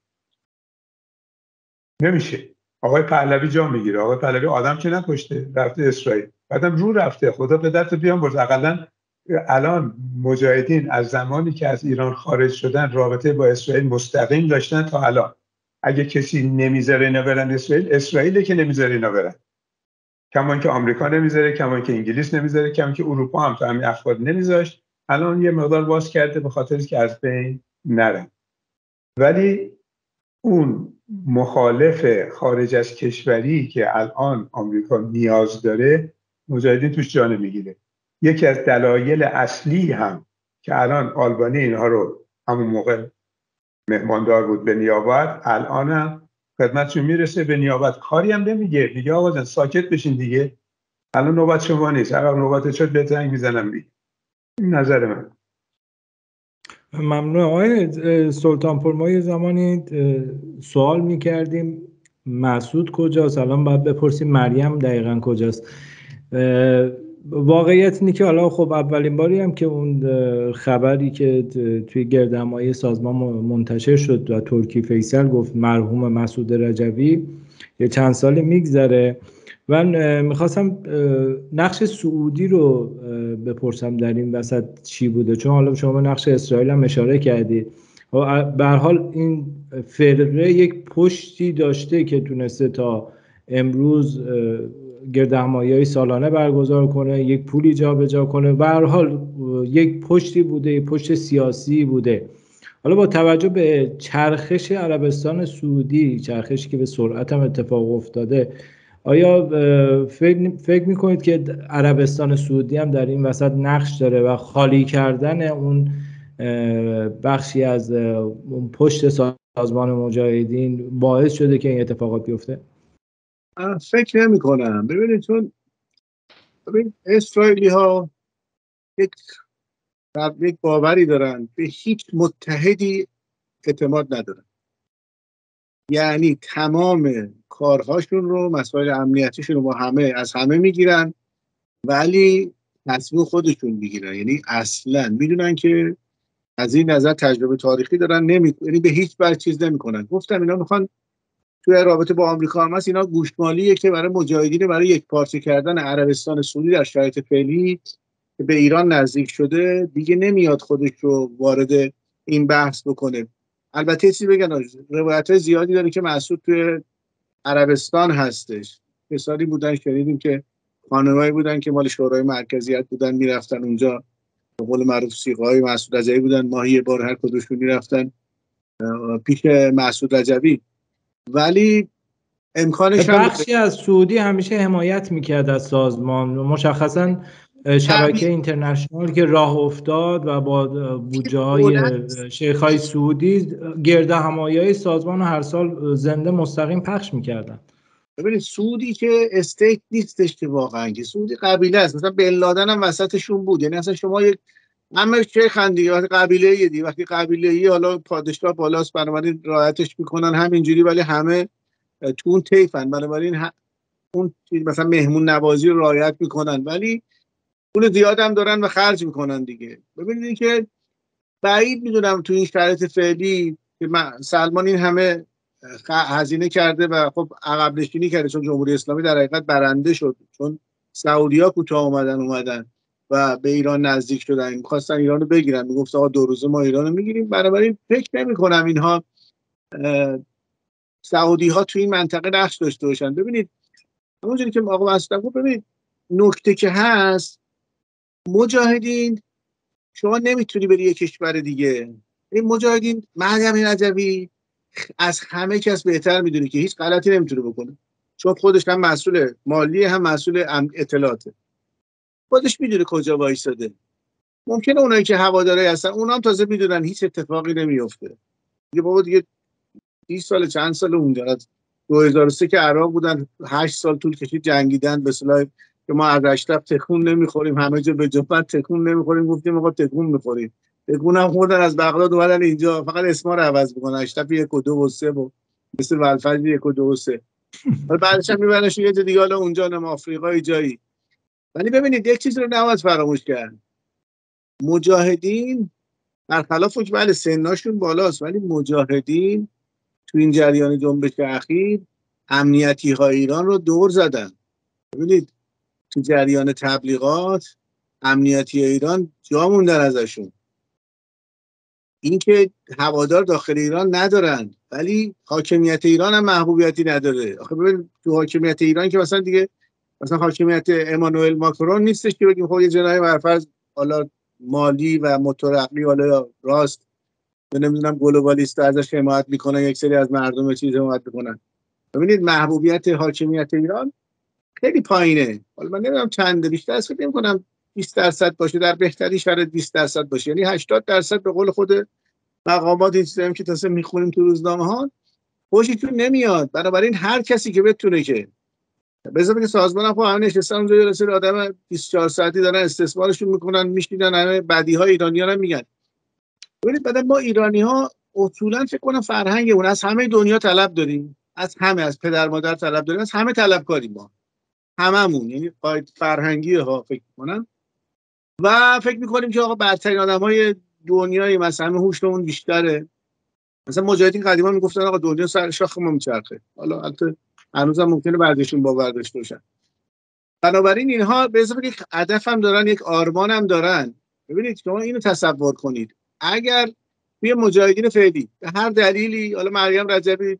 نمیشه. آقای پهلوی جا میگیره. آقای پهلوی آدم که نکشته، رفته اسرائیل، بعدم رو رفته، خدا پدرت بیام برد. اقلا الان مجاهدین از زمانی که از ایران خارج شدن رابطه با اسرائیل مستقیم داشتن تا الان. اگه کسی نمیذاره اینا برن اسرائیل، اسرائیله که نمیذاره اینا برن، کمان که آمریکا نمیذاره، کمان که انگلیس نمیذاره، کمان که اروپا هم تو همین افکار نمیذاشت. الان یه مقدار باز کرده به خاطر که از بین نرن. ولی اون مخالف خارج از کشوری که الان آمریکا نیاز داره، مجاهدین توش جا نمیگیره. یکی از دلایل اصلی هم که الان آلبانی اینها رو همون موقع مهماندار بود به نیابت، الان هم خدمتشون میرسه به نیابت، کاری هم نمیگه، میگه آقا جان ساکت بشین دیگه، الان نوبت شما نیست، هر نوبت شد به زنگ میزنم. بی این نظر من. ممنون آقای سلطانپور. ما یه زمانی سوال میکردیم مسعود کجاست، الان باید بپرسیم مریم دقیقا کجاست. واقعیت اینه که حالا خب اولین باری هم که اون خبری که توی گردهمایی سازمان منتشر شد و ترکی فیصل گفت مرحوم مسعود رجوی، یه چند سالی میگذره. من میخواستم نقش سعودی رو بپرسم در این وسط چی بوده، چون حالا شما نقش اسرائیل هم اشاره کردید. به هر حال این فرقه یک پشتی داشته که تونسته تا امروز گردهمایی‌های سالانه برگزار کنه، یک پولی جابجا کنه، به هر حال یک پشتی بوده، یک پشت سیاسی بوده. حالا با توجه به چرخش عربستان سعودی، چرخشی که به سرعت هم اتفاق افتاده، آیا فکر فکر میکنید که عربستان سعودی هم در این وسط نقش داره و خالی کردن اون بخشی از اون پشت سازمان مجاهدین باعث شده که این اتفاقات بیفته؟ فکر نمی کنم. ببینید چون ببین اسرائیلی ها یک یک باوری دارن، به هیچ متحدی اعتماد ندارن. یعنی تمام کارهاشون رو، مسائل امنیتیشون رو با همه از همه میگیرن، ولی تصمیم خودشون میگیرن. یعنی اصلا میدونن که از این نظر تجربه تاریخی دارن، نمی... یعنی به هیچ وجه چیز نمیکنن. گفتم اینا میخوان توی رابطه با آمریکا هم هست، اینا گوشمالیه که برای مجاهدین، برای یک پارچه کردن عربستان سعودی در شرایط فعلی که به ایران نزدیک شده، دیگه نمیاد خودش رو وارد این بحث بکنه. البته چیزی بگن، روایت‌های زیادی داره که مسعود توی عربستان هستش. کسانی بودن شنیدیم که خانمایی بودن که مال شورای مرکزیت بودن، میرفتن اونجا، به قول معروف سیغه‌های مسعود رجبی بودن، ماهی یه بار هر کدومشون میرفتن پیش مسعود رجبی. ولی امکانش هم بخشی از سعودی همیشه حمایت میکرد از سازمان، مشخصا شبکه اینترنشنال که راه افتاد و با بودجه های شیخ های سعودی گرد همایی سازمان رو هر سال زنده مستقیم پخش میکردن. ببینید سعودی که استیت نیستش که واقعا، که سعودی قبیله است. مثلا بن لادن هم وسطشون بود. یعنی اصلا شما یک همه شیخن دیگه، قبیله ای دی، وقتی قبیله ای حالا پادشاه بالاست بنابراین رعایتش میکنن همینجوری، ولی همه تو اون طیفن، بنابراین ه... اون مثلا مهمون نوازی رو رعایت میکنن، ولی پول زیاد هم دارن و خرج میکنن دیگه. ببینید که بعید میدونم تو این شرایط فعلی که سلمان این همه هزینه کرده و خب عقب نشینی کرده، چون جمهوری اسلامی در حقیقت برنده شد، چون سعودی‌ها کوتاه اومدن اومدن و به ایران نزدیک شدن، می‌خواستن ایران رو بگیرن، میگفت آقا دو روزه ما ایران رو میگیریم. بنابراین فکر نمی‌کنم اینها سعودی‌ها تو این منطقه نقش داشته باشن. ببینید همونجوری که آقا واسطه گفت، ببینید نکته که هست، مجاهدین شما نمیتونی بری یک کشور دیگه. این مجاهدین مریم رجبی از همه کس بهتر میدونه که هیچ غلطی نمیتونه بکنه، چون خودش هم مسئول مالی هم مسئول اطلاعاته، خودش میدونه کجا وایساده. ممکنه اونایی که هواداری هستن اونا هم تازه میدونن هیچ اتفاقی نمیفته دیگه. بابا دیگه بیست سال چند سال اونجا، از دو هزار و سه که عراق بودن هشت سال طول کشید جنگیدن، به اصطلاح که ما از اشرف تکون نمیخوریم، همه جا به جفت تکون نمیخوریم، گفتیم آقا تکون میخوریم، تکون هم خوردن، از بغداد اومدن اینجا، فقط اسما رو عوض میکنن، اشرف یک و دو و سه و مثل ولفجر یک و دو و سه، حالا بعدش هم میبرنش یه جا دیگه، حالا اونجا نم آفریقای جایی. ولی ببینید یک چیز رو نباید فراموش کرد، مجاهدین برخلاف که بله سناشون بالاست، ولی مجاهدین تو این جریان جنبش اخیر امنیتی های ایران رو دور زدن. ببینید تو جریان تبلیغات امنیتی ایران جا موندن ازشون. این که هوادار داخل ایران ندارن، ولی حاکمیت ایران هم محبوبیتی نداره. آخه ببین تو حاکمیت ایران که مثلا دیگه مثلا حاکمیت امانوئل ماکرون نیستش که بگیم خب یه جناح برفرض حالا مالی و مترقی حالا راست نمیدونم گلوبالیست ازش حمایت میکنن، یک سری از مردم چیز حمایت میکنن. ببینید محبوبیت حاکمیت ایران خیلی پایینه. حالا من نمیدونم چنده، بیشتر از فکر نمی‌کنم بیست درصد باشه، در بهترین شرایط بیست درصد باشه، یعنی هشتاد درصد به قول خود مقامات این چیزایی که تاسه میخونیم تو روزنامه ها خوشتون نمیاد. بنابراین هر کسی که بتونه که بذار که سازمان هم خب همین نشستن اونجا یه سری آدم بیست و چهار ساعتی دارن استثمارشون میکنن، میشینن همه بدیهای ایرانی‌ها هم میگن. ببینید بعد ما ایرانی‌ها اصولا فکر کنم فرهنگ اون از همه دنیا طلب داریم، از همه، از پدر مادر طلب داریم، از همه طلبکاریم ما هممون، یعنی قاعده فرهنگی ها فکر میکنم و فکر میکنیم که آقا برترین آدمای دنیای مثلا همه هوشمون بیشتره. مثلا مجاهدین قدیما میگفتن آقا دنیا سر شاخ ما میچرخه، حالا البته هنوزم ممکنه بعضیشون باور داشته باشن. بنابراین اینها به اضافه یک هدف هم دارن، یک آرمان هم دارن. ببینید شما اینو تصور کنید، اگر توی مجاهدین فعلی به هر دلیلی حالا مریم رجبی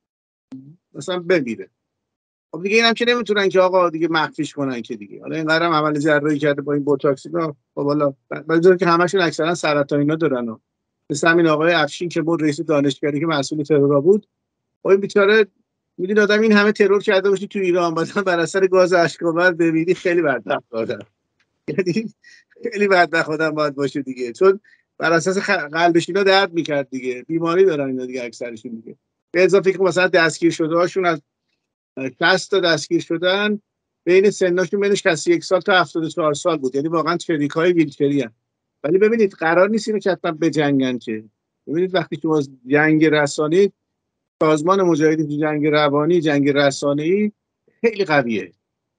مثلا بمیره، خب دیگه اینم که نمیتونن که آقا دیگه مخفیش کنن که دیگه، حالا اینقدر هم عمل جراحی کرده با این بوتاکس اینا، خب حالا بذار که همشون اکثرا سرطان اینا دارن و مثل همین آقای افشین که بود رئیس دانشگاهی که مسئول ترور بود، خب این بیچاره میدین آدم این همه ترور کرده باشه تو ایران مثلا بر اثر گاز اشک‌آور ببینی خیلی بدبخت آدم، یعنی خیلی بدبخت آدم باید باشه دیگه، چون بر اساس قلبش اینا درد میکرد دیگه، بیماری دارن اینا دیگه اکثرشون دیگه. به اضافه که مثلا دستگیر شده هاشون از شصت تا دستگیر شدن بین سناشون بین شصت و یک سال تا هفتاد و چهار سال بود، یعنی واقعا چریکای ویلچری هستن. ولی ببینید قرار نیست اینو که حتما بجنگن که. ببینید وقتی شما جنگ رسانه‌ای، سازمان مجاهدین تو جنگ روانی، جنگ رسانه‌ای خیلی قویه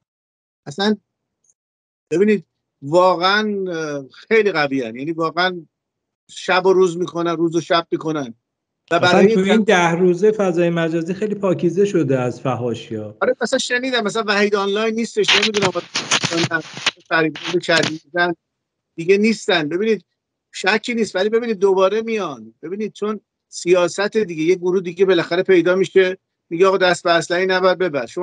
اصلا. ببینید واقعا خیلی قویه، یعنی واقعا شب و روز میکنن، روز و شب میکنن. و برای تو این ده روزه فضای مجازی خیلی پاکیزه شده از فحاشی‌ها. آره مثلا شنیدم مثلا وحید آنلاین نیستش، نمیدونم فریبون کردن دیگه نیستن. ببینید شکی نیست، ولی ببینید دوباره میان. ببینید چون سیاست دیگه، یه گروه دیگه بالاخره پیدا میشه میگه آقا دست به اسلحه نباید ببر. شما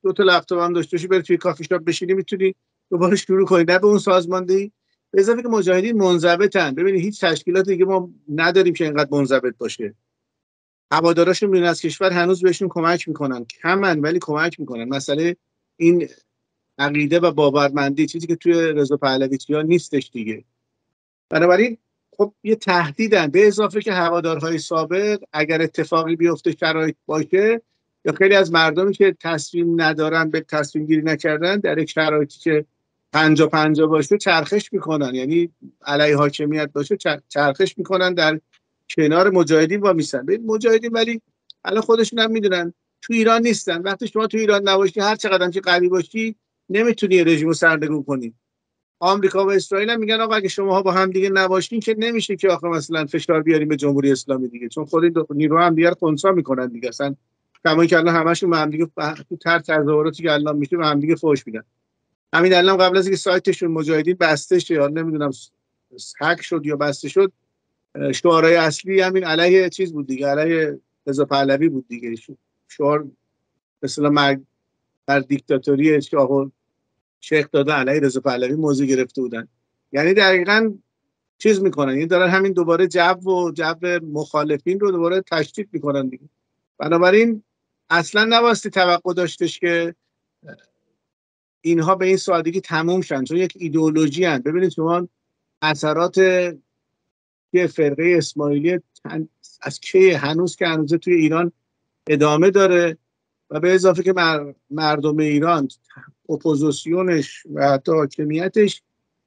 دو تا لپتاپ هم داشته باشی بری توی کافی شاپ بشینی میتونی دوباره شروع کنی، نه به اون سازماندهی. به اضافه که مجاهدین منضبطن. ببینید هیچ تشکیلات دیگه ما نداریم که اینقدر منضبط باشه. هواداراشون بیرون از کشور هنوز بهشون کمک میکنن، کمن ولی کمک میکنن. مسئله این عقیده و باورمندی چیزی که توی رضا پهلوی‌ها نیستش دیگه. بنابراین خب یه تهدیدن، به اضافه که هوادارهای سابق اگر اتفاقی بیفته شرایط باشه یا خیلی از مردمی که تصمیم ندارن به تصمیم گیری نکردن در یک شرایطی که پنجا پنجا باشه چرخش میکنن، یعنی علیه حاکمیت باشه چرخش میکنن در کنار مجاهدین و میسن. مجاهدین ولی الان خودشون هم میدونن تو ایران نیستن. وقتی شما تو ایران نباشی هر چقدر که قوی باشی نمیتونی رژیمو سرنگون کنی. آمریکا و اسرائیل هم میگن آقا اگه شماها با هم دیگه نباشین که نمیشه که آخه مثلا فشار بیاریم به جمهوری اسلامی دیگه، چون خود نیرو هم دیگه خنثی میکنن دیگه. اصلا کما که الان همشون با هم دیگه تو طرح تظاهراتی که الان میشه با هم دیگه فوش میدن. همین الان قبل از اینکه سایتشون مجاهدین بسته شه یا نمیدونم هک شد یا بسته شد، شعارهای اصلی همین علیه چیز بود دیگه، علیه رضا پهلوی بود دیگه. شعار مثلا مرگ بر دیکتاتوری که آقا شیخ داده علیه رضا پهلوی موضوع گرفته بودن. یعنی دقیقاً چیز میکنن، یعنی دارن همین دوباره جو و جو مخالفین رو دوباره تشدید میکنن دیگه. بنابراین اصلا نباستی توقع داشتش که اینها به این سادگی تموم شن، چون یک ایدئولوژی هست. ببینید شما اثرات که فرقه اسماعیلی از کی هنوز که هنوزه توی ایران ادامه داره و به اضافه که مردم ایران اپوزیسیونش و حتی حاکمیتش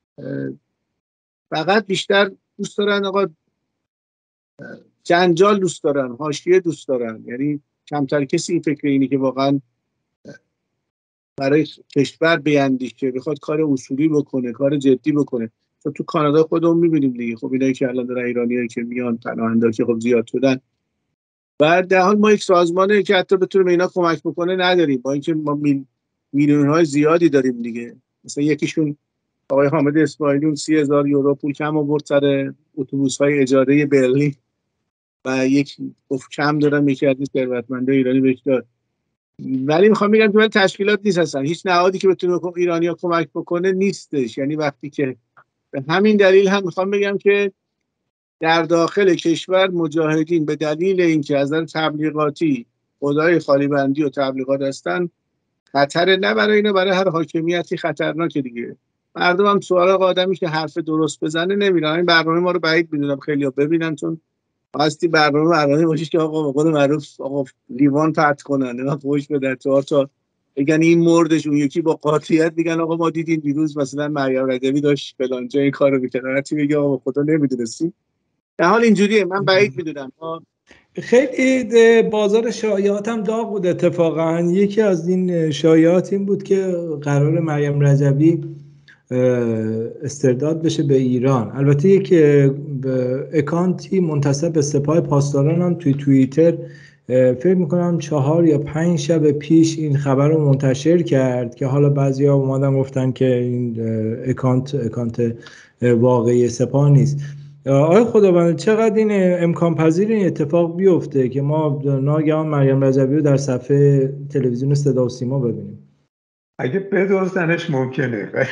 فقط بیشتر دوست دارن آقا جنجال دوست دارن، حاشیه دوست دارن. یعنی کمتر کسی این فکر اینی که واقعا برای کشور بیندیشه، بخواد کار اصولی بکنه، کار جدی بکنه. تو تو کانادا خودمون میبینیم دیگه. خب اینایی که الان دارن ایرانیایی که میان پناهنده که خب زیاد شدن، بعد در حال ما یک سازمانی که حتی بتونه به اینا کمک بکنه نداریم، با اینکه ما میل... میلیون‌های زیادی داریم دیگه. مثلا یکیشون آقای حامد اسماعیلی اون سی هزار یورو پول کم آورد سر اتوبوس‌های اجاره برلین و یک گفت کم دارم یکی از این ثروتمندای ایرانی بهش داد. ولی میخوام بگم که ولی تشکیلات نیست هستن، هیچ نهادی که بتونه ایرانی‌ها کمک بکنه نیستش. یعنی وقتی که به همین دلیل هم میخوام بگم که در داخل کشور مجاهدین به دلیل اینکه از نظر تبلیغاتی خدای خالی بندی و تبلیغات هستن، خطر نه برای اینا، برای هر حاکمیتی خطرناکه دیگه. مردم هم سوال آدمی که حرف درست بزنه نمیرن. این برنامه ما رو بعید میدونم خیلی‌ها ببینن، چون واسه برنامه برنامه باشه که آقا به قول معروف آقا لیوان پرت کنن، اینا پوش بده چهار تا بگن این مردش، اون یکی با قاطعیت میگن آقا ما دیدیم دیروز مثلا مریم رجبی داشت فلان جای این کارو می‌کرد، هرچی میگه آقا خدا نمیدونستیم. در حال اینجوریه. من بعید میدونم. خیلی بازار شایعات هم داغ بود. اتفاقا یکی از این شایعات این بود که قرار مریم رجبی استرداد بشه به ایران. البته یک اکانتی منتسب به سپاه پاسداران هم توی توییتر فکر میکنم چهار یا پنج شب پیش این خبر رو منتشر کرد که حالا بعضیا اومدن گفتن که این اکانت اکانت واقعی سپاه نیست. آقای خداوند چقدر این امکان پذیر این اتفاق بیفته که ما ناگهان مریم رجبی رو در صفحه تلویزیون صدا و سیما ببینیم؟ اگه بدزدنش ممکنه،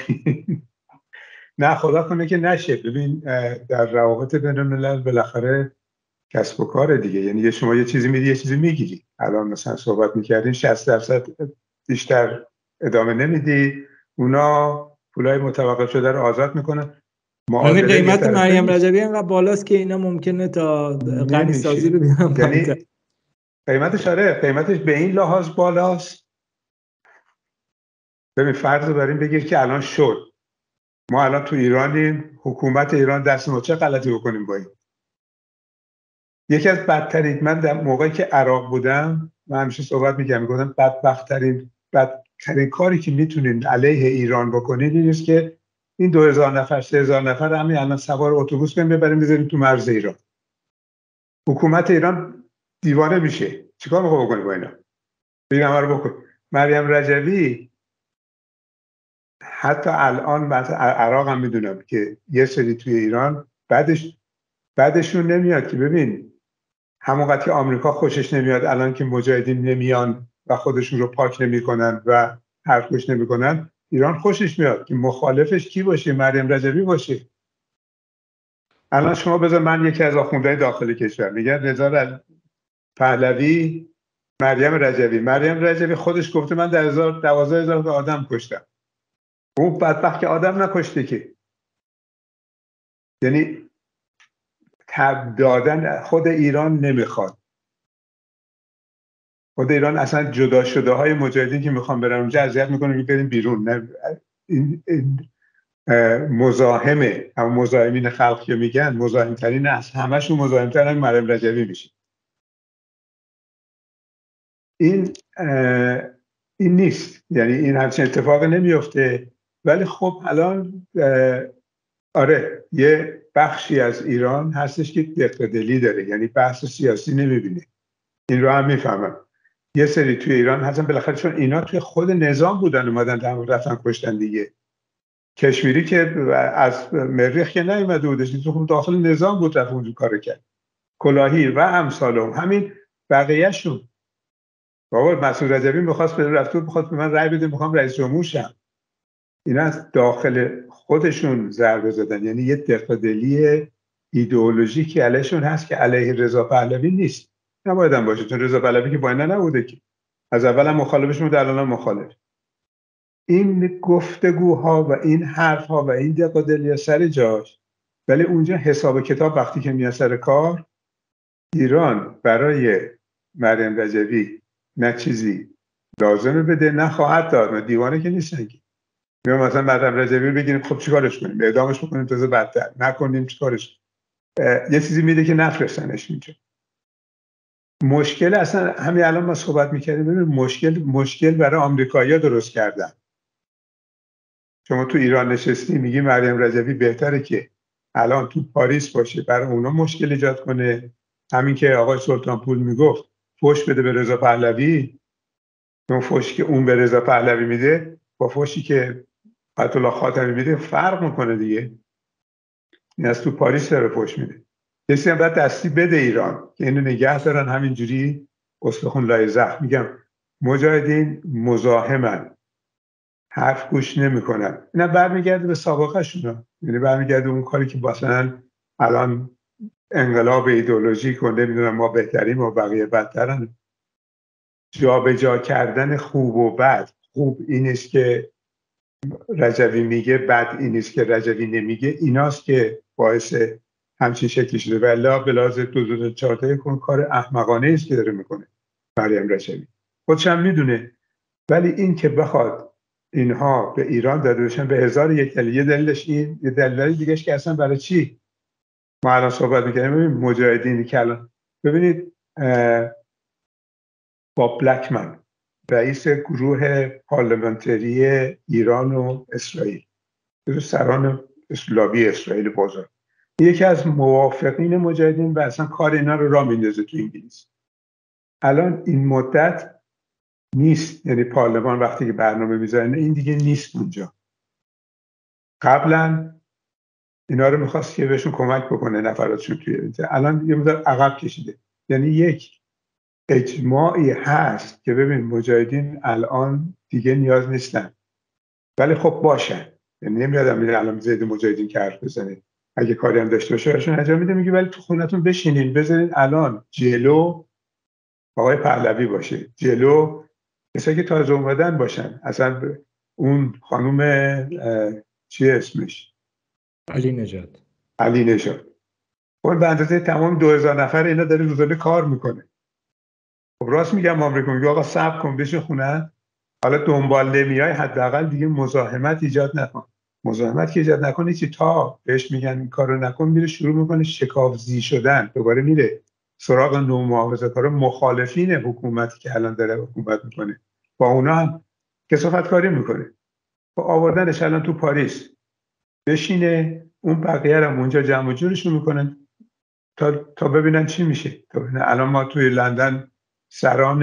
نه خدا کنه که نشه. ببین در روابط بین الملل بالاخره کسب و کار دیگه، یعنی شما یه چیزی میدی یه چیزی میگیری. الان مثلا صحبت میکردین شصت درصد بیشتر ادامه نمیدی، اونا پولای متوقف شده رو آزاد میکنن. یعنی قیمت مریم رجبی اینقدر بالاست که اینا ممکنه تا غنی سازی رو بیان. یعنی قیمتش آره قیمتش به این لحاظ بالاست. ببین فرض بریم بگیر که الان شد، ما الان تو ایرانیم، حکومت ایران دست ما چه غلطی بکنیم با این؟ یکی از بدترین، من در موقعی که عراق بودم من همیشه صحبت میگم میگفتم بدبختترین بدترین کاری که میتونین علیه ایران بکنید این است که این دو هزار نفر سه هزار نفر همین الان سوار اتوبوس کنیم ببریم بذاریم تو مرز ایران. حکومت ایران دیوانه میشه. چیکار میخواد بکنه با اینا؟ بگم رو بکن. مریم رجبی حتی الان مثلا عراق هم میدونم که یه سری توی ایران بعدش بعدشون نمیاد که ببین همونقدر که آمریکا خوشش نمیاد الان که مجاهدین نمیان و خودشون رو پاک نمیکنن و حرف گوش نمیکنن، ایران خوشش میاد که مخالفش کی باشه؟ مریم رجبی باشه. الان شما بذار من یکی از آخوندهای داخل کشور میگن رضا پهلوی مریم رجبی. مریم رجبی خودش گفته من در هزار دوازده هزار تا آدم کشتم. اون بدبخت که آدم نکشته که. یعنی تب دادن خود ایران نمیخواد. خود ایران اصلا جدا شده های مجاهدین که میخوان برن اونجا اذیت میکنه که بریم بیرون. نه این, این مزاحمه، هم مزاحمین خلق که میگن مزاحمترین است، همشون مزاحمترین مریم رجبی میشه. این این نیست، یعنی این همچین اتفاق نمیفته. ولی خب الان آره یه بخشی از ایران هستش که دقدلی داره، یعنی بحث سیاسی نمیبینه. این رو هم میفهمم. یه سری توی ایران هستن بالاخره، چون اینا توی خود نظام بودن اومدن رفتن کشتن دیگه. کشمیری که از مریخ که نیومده بودش، تو داخل نظام بود رفت اونجا کار کرد. کلاهی و امثالهم، همین بقیه‌شون. بابا مسعود رجبی می‌خواست بره رفت می‌خواست به من رأی بده، می‌خوام رئیس جمهور شم. اینا از داخل خودشون ضربه زدن، یعنی یه دقدلی ایدئولوژیکی علیشون هست که علیه رضا پهلوی نیست. نباید هم باشه، چون رضا پهلوی که با اینا نبوده که. از اول هم مخالفش بود، الان هم مخالف. این گفتگوها و این حرفها و این دقدلی سر جاش، ولی اونجا حساب کتاب وقتی که میاد سر کار، ایران برای مریم رجبی نه چیزی لازمه بده نه خواهد داد. ما دیوانه که نیستن که میام مثلا مریم رجبی بگیریم خب چیکارش کنیم؟ اعدامش بکنیم تازه بدتر، نکنیم چیکارش؟ یه چیزی میده که نفرستنش اینجا. مشکل اصلا همین الان ما صحبت میکردیم، ببین مشکل مشکل برای آمریکایی‌ها درست کردن. شما تو ایران نشستی میگی مریم رجبی بهتره که الان تو پاریس باشه، برای اونا مشکل ایجاد کنه. همین که آقای سلطانپور میگفت فوش بده به رضا پهلوی، اون فوشی که اون به رضا پهلوی میده با فوشی که آیت الله خاتمی میده فرق میکنه دیگه. این از تو پاریس داره فوش میده. کسی هم باید دستی بده ایران که اینو نگه دارن همینجوری استخون لای زخم. میگم مجاهدین مزاحمن، حرف گوش نمیکنن. اینا برمیگرده به سابقه شون، یعنی برمیگرده اون کاری که مثلا الان انقلاب ایدئولوژیک و نمیدونم ما بهتریم و بقیه بدترن. جابجا کردن خوب و بد. خوب این است که رجبی میگه، بد این است که رجبی نمیگه. ایناست که باعث همچین شکلی شده. والله به لحاظ دو دو چهار تا کن کار احمقانه است که داره میکنه مریم رجبی، خودش هم میدونه. ولی این که بخواد اینها به ایران داده بشن به هزار یک دلیل، یه دلیلش این، یه دلیل دیگهش که اصلا برای چی ما الان صحبت میکنیم. ببینید مجاهدینی که الان ببینید با بلکمن رئیس گروه پارلمانتری ایران و اسرائیل، سران لابی اسرائیل بزرگ، یکی از موافقین مجاهدین و اصلا کار اینا رو راه میندازه تو انگلیس. الان این مدت نیست، یعنی پارلمان وقتی که برنامه میذارن این دیگه نیست اونجا. قبلا اینا رو میخواست که بهشون کمک بکنه نفراتشون توی، الان یه مقدار عقب کشیده. یعنی یک اجماعی هست که ببین مجاهدین الان دیگه نیاز نیستن، ولی خب باشن. یعنی نمیادم میره الان زید مجاهدین که حرف بزنه، اگه کاری هم داشته باشه براشون انجام میده، میگه ولی تو خونتون بشینین بذارین الان جلو آقای پهلوی باشه، جلو کسایی که تازه اومدن باشن. اصلا اون خانوم چی اسمش، علی نژاد علی نژاد اون به اندازه تمام دو هزار نفر اینا داره روزانه کار میکنه. خب راست میگم آمریکا میگه آقا صبر کن بشین خونه، حالا دنبال نمیای حداقل دیگه مزاحمت ایجاد نکن. مزاحمت که ایجاد نکنی چی، تا بهش میگن این کارو نکن میره شروع میکنه شکافزی شدن، دوباره میره سراغ نومحافظه‌کارا مخالفین حکومتی که الان داره حکومت میکنه، با اونا هم کثافت کاری میکنه. با آوردنش الان تو پاریس بشینه، اون بقیه رو اونجا جمع و جورشون میکنن تا تا ببینن چی میشه. تا ببینن الان ما توی لندن سران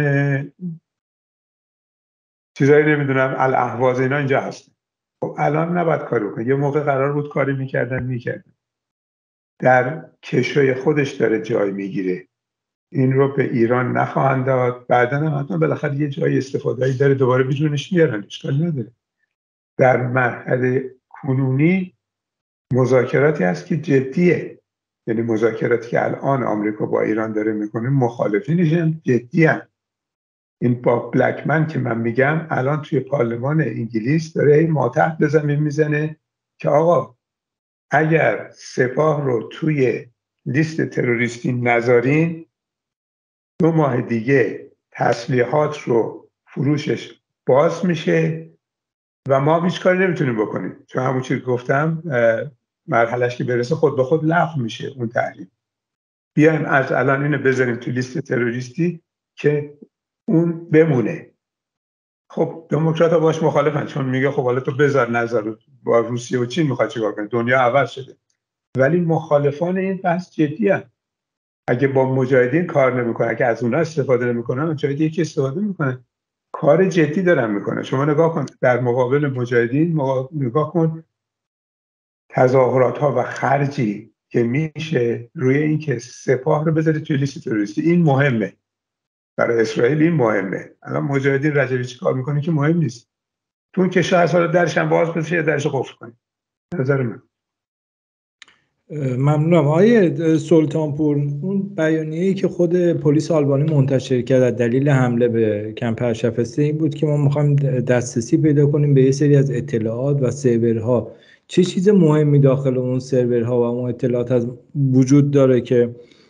چیزایی نمیدونم الاهواز اینا اینجا هستن. خب الان نباید کاری بکنه، یه موقع قرار بود کاری میکردن میکردن. در کشوی خودش داره جای میگیره. این رو به ایران نخواهند داد. بعدا هم حتما بالاخره یه جای استفاده‌ای داره دوباره بیرونش میارن، اشکال نداره. در مرحله کنونی مذاکراتی هست که جدیه، یعنی مذاکراتی که الان آمریکا با ایران داره میکنه مخالفینش هم جدیه. این با بلکمن که من میگم الان توی پارلمان انگلیس داره این ماتحت به زمین میزنه که آقا اگر سپاه رو توی لیست تروریستی نذارین دو ماه دیگه تسلیحات رو فروشش باز میشه و ما هیچ کاری نمیتونیم بکنیم، چون همون چیزی که گفتم مرحلهش که برسه خود به خود لغو میشه اون تحریم. بیایم از الان اینو بذاریم تو لیست تروریستی که اون بمونه. خب دموکرات‌ها باش مخالفن، چون میگه خب حالا تو بذار نذار، با روسیه و چین میخواد چیکار کنه؟ دنیا عوض شده. ولی مخالفان این بحث جدیه. اگه با مجاهدین کار نمیکنه، اگه از اونها استفاده نمیکنن، مجاهدین که استفاده میکنن کار جدی دارن میکنه. شما نگاه کن در مقابل مجاهدین نگاه کن تظاهرات ها و خرجی که میشه روی این که سپاه رو بذاره توی لیست تروریستی. این مهمه برای اسرائیل، این مهمه. الان مجاهدین رجبی چی کار میکنه که مهم نیست. تو اون کشور از حالا درش هم باز بشه یا درش قفل کنه. نظر من. ممنونم. آقای سلطانپور، اون بیانیه‌ای که خود پلیس آلبانی منتشر کرد در دلیل حمله به کمپ اشرف‌سته این بود که ما می‌خوایم دسترسی پیدا کنیم به یه سری از اطلاعات و سرورها. چه چیز مهمی داخل اون سرورها و اون اطلاعات از وجود داره که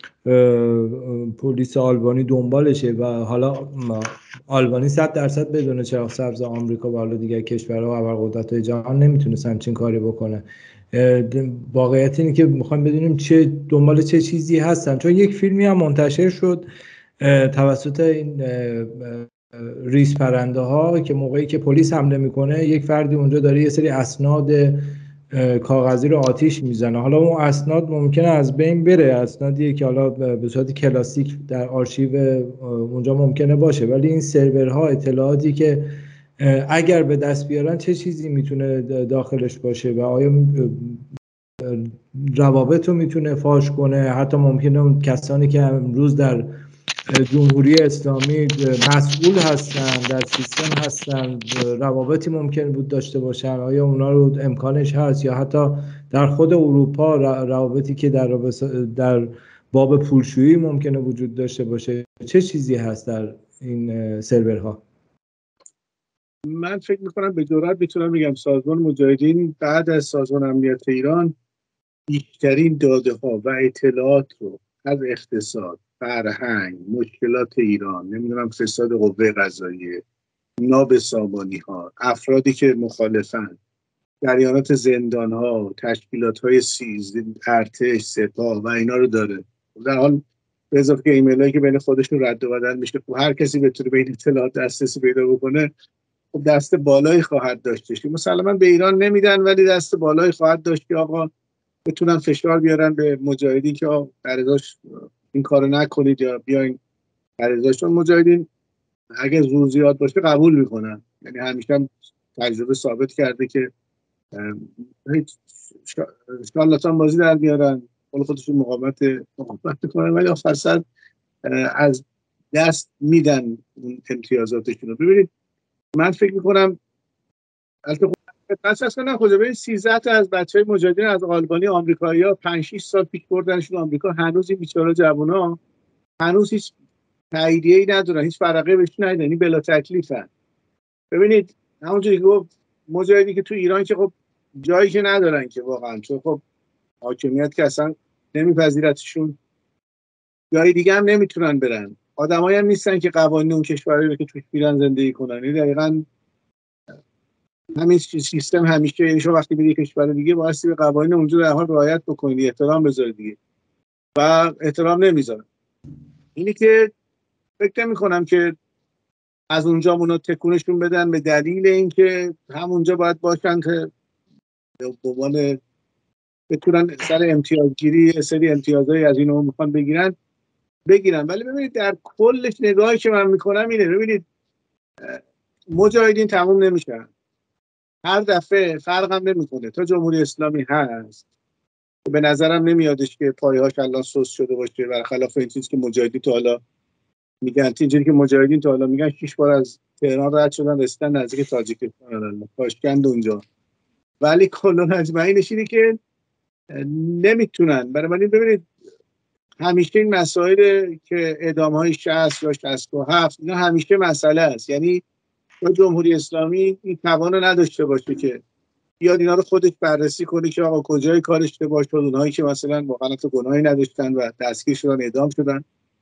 پلیس آلبانی دنبالشه و حالا آلبانی صد درصد بدون چراغ سبز آمریکا و حالا دیگر کشورها و ابرقدرت‌های جهان نمیتونه همچین کاری بکنه؟ واقعیت اینه که میخوایم بدونیم چه دنبال چه چیزی هستن، چون یک فیلمی هم منتشر شد توسط این ریس پرنده ها که موقعی که پلیس حمله میکنه یک فردی اونجا داره یه سری اسناد کاغذی رو آتیش میزنه. حالا اون اسناد ممکنه از بین بره، اسنادیه که حالا به صورت کلاسیک در آرشیو اونجا ممکنه باشه، ولی این سرورها اطلاعاتی که اگر به دست بیارن چه چیزی میتونه داخلش باشه و آیا روابط رو میتونه فاش کنه؟ حتی ممکنه اون کسانی که امروز در جمهوری اسلامی مسئول هستن، در سیستم هستن، روابطی ممکن بود داشته باشن، آیا اونا رو امکانش هست؟ یا حتی در خود اروپا روابطی که در در باب پولشویی ممکنه وجود داشته باشه؟ چه چیزی هست در این سرورها؟ من فکر میکنم به جرات میتونم بگم سازمان مجاهدین بعد از سازمان امنیت ایران بیشترین داده ها و اطلاعات رو از اقتصاد، فرهنگ، مشکلات ایران، نمیدونم فساد قوه قضاییه، ناب سامانی ها، افرادی که مخالفن، جریانات زندان ها، تشکیلات های سیزده، ارتش، سپاه و اینا رو داره. در حال به اضافه ایمیل هایی که بین خودشون رد و بدل میشه، هر کسی بتونه به این اطلاعات دسترسی پیدا بکنه خب دست بالایی خواهد داشتش. مسلماً به ایران نمیدن ولی دست بالایی خواهد داشت که آقا بتونن فشار بیارن به مجاهدین که آقا در ازاش این کارو نکنید یا بیاین در ازاش. چون مجاهدین اگه زور زیاد باشه قبول میکنن، یعنی همیشه هم تجربه ثابت کرده که هیچ اشکالاتان بازی در میارن، خود خودشون مقاومت مقاومت کنن ولی آخر از دست میدن اون امتیازاتشون رو. ببینید من فکر میکنم البته خدمت کنم کجا ببین سیزده تا از بچهای مجاهدین از آلبانی آمریکایی‌ها پنج شش سال پیش بردنشون آمریکا، هنوز این بیچاره جوونا هنوز هیچ تاییدیه‌ای ندارن، هیچ فرقی بهشون ندادن، این بلا تکلیفن. ببینید همونجوری که گفت مجاهدی که تو ایران که خب جایی که ندارن که واقعا، چون خب حاکمیت که اصلا نمیپذیرتشون، جای دیگه هم نمیتونن برن، آدمایی هم نیستن که قوانین اون کشوری رو که توش میرن زندگی کنن. این دقیقاً همین سیستم همیشه، یعنی شما وقتی میری کشور دیگه واسه به قوانین اونجا در حال رعایت بکنید، احترام بذارید دیگه، و احترام نمیذارن. اینی که فکر نمی‌کنم که از اونجا اونا تکونشون بدن به دلیل اینکه همونجا باید باشن که به عنوان بتونن سر امتیازگیری سری امتیازهای از اینو میخوان بگیرن بگیرن. ولی ببینید در کلش نگاهی که من میکنم اینه، ببینید مجاهدین تموم نمیشن، هر دفعه فرق هم نمیکنه تا جمهوری اسلامی هست به نظرم نمیادش که پایه‌هاش الان سوس شده باشه، برخلاف این چیزی که مجاهدین تا حالا میگن. اینجوری که مجاهدین تا حالا میگن شش بار از تهران رد شدن رسیدن نزدیک تاجیکستان الان تاشکند اونجا، ولی کلا اجمعینش اینه که نمیتونن. بنابراین ببینید همیشه این مسائل که اعدام‌های شصت یا شصت و هفت اینا همیشه مسئله است. یعنی جمهوری اسلامی این توان نداشته باشه که بیاد اینا رو خودش بررسی کنه که آقا کجای کار اشتباه شد، اونایی که مثلا واقعا گناهی نداشتن و دستگیر شدن اعدام شدن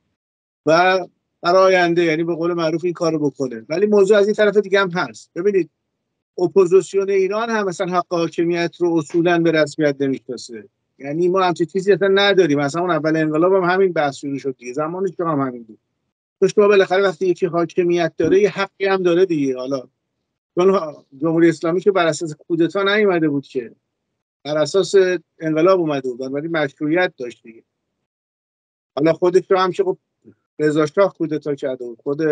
و برای آینده یعنی به قول معروف این کارو بکنه. ولی موضوع از این طرف دیگه هم هست. ببینید اپوزیسیون ایران هم مثلا حق حاکمیت رو اصولا به رسمیت نمیشناسه. یعنی ما همچین چیزی اصلا نداریم. مثلا اون اول انقلاب هم همین بحث شروع شد دیگه، زمانش هم همین بود. تو شما بالاخره وقتی یکی حاکمیت داره یه حقی هم داره دیگه. حالا چون جمهوری اسلامی که بر اساس کودتا نیومده بود که بر اساس انقلاب اومده بود، ولی مشروعیت داشت دیگه. حالا خودش رو هم که خب رضا شاه کودتا کرده بود، خود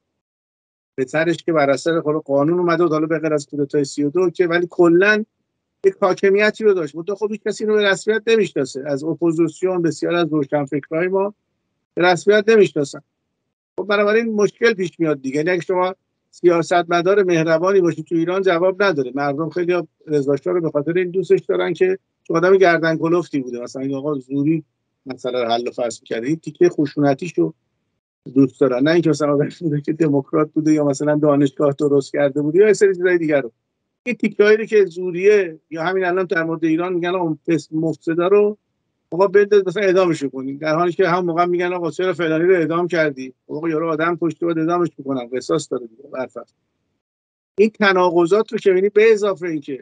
پسرش که بر اساس قانون اومده بود، حالا به غیر از کودتای سی و دو که ولی کلا یک حاکمیتی رو داشت. متأ خب هیچ کسی رو به رسمیت نمیشناسه. از اپوزیسیون بسیار از روشنفکرای ما به رسمیت نمیشناسن. خب بنابراین مشکل پیش میاد دیگه. یعنی اگه شما سیاستمدار مهربانی باشید تو ایران جواب نداره. مردم خیلی رضا شاه رو به خاطر این دوستش دارن که چون آدم گردن کلفتی بوده، مثلا این آقا زوری مثلا رو حل و فصل کرده، این تیکه خشونتیشو دوست دارن، نه اینکه مثلا آدم بوده که دموکرات بوده یا مثلا دانشگاه درست کرده بوده یا یه سری چیزای دیگه رو. این تیکایی که زوریه یا همین الان در مورد ایران میگن اون مفسدا رو آقا بده مثلا اعدامش کنین، در حالی که هم موقع میگن آقا چرا فلانی رو اعدام کردی؟ آقا یارو آدم کشته بود اعدامش میکنن، قصاص داره دیگه. برفرض این تناقضات رو که ببینید به اضافه اینکه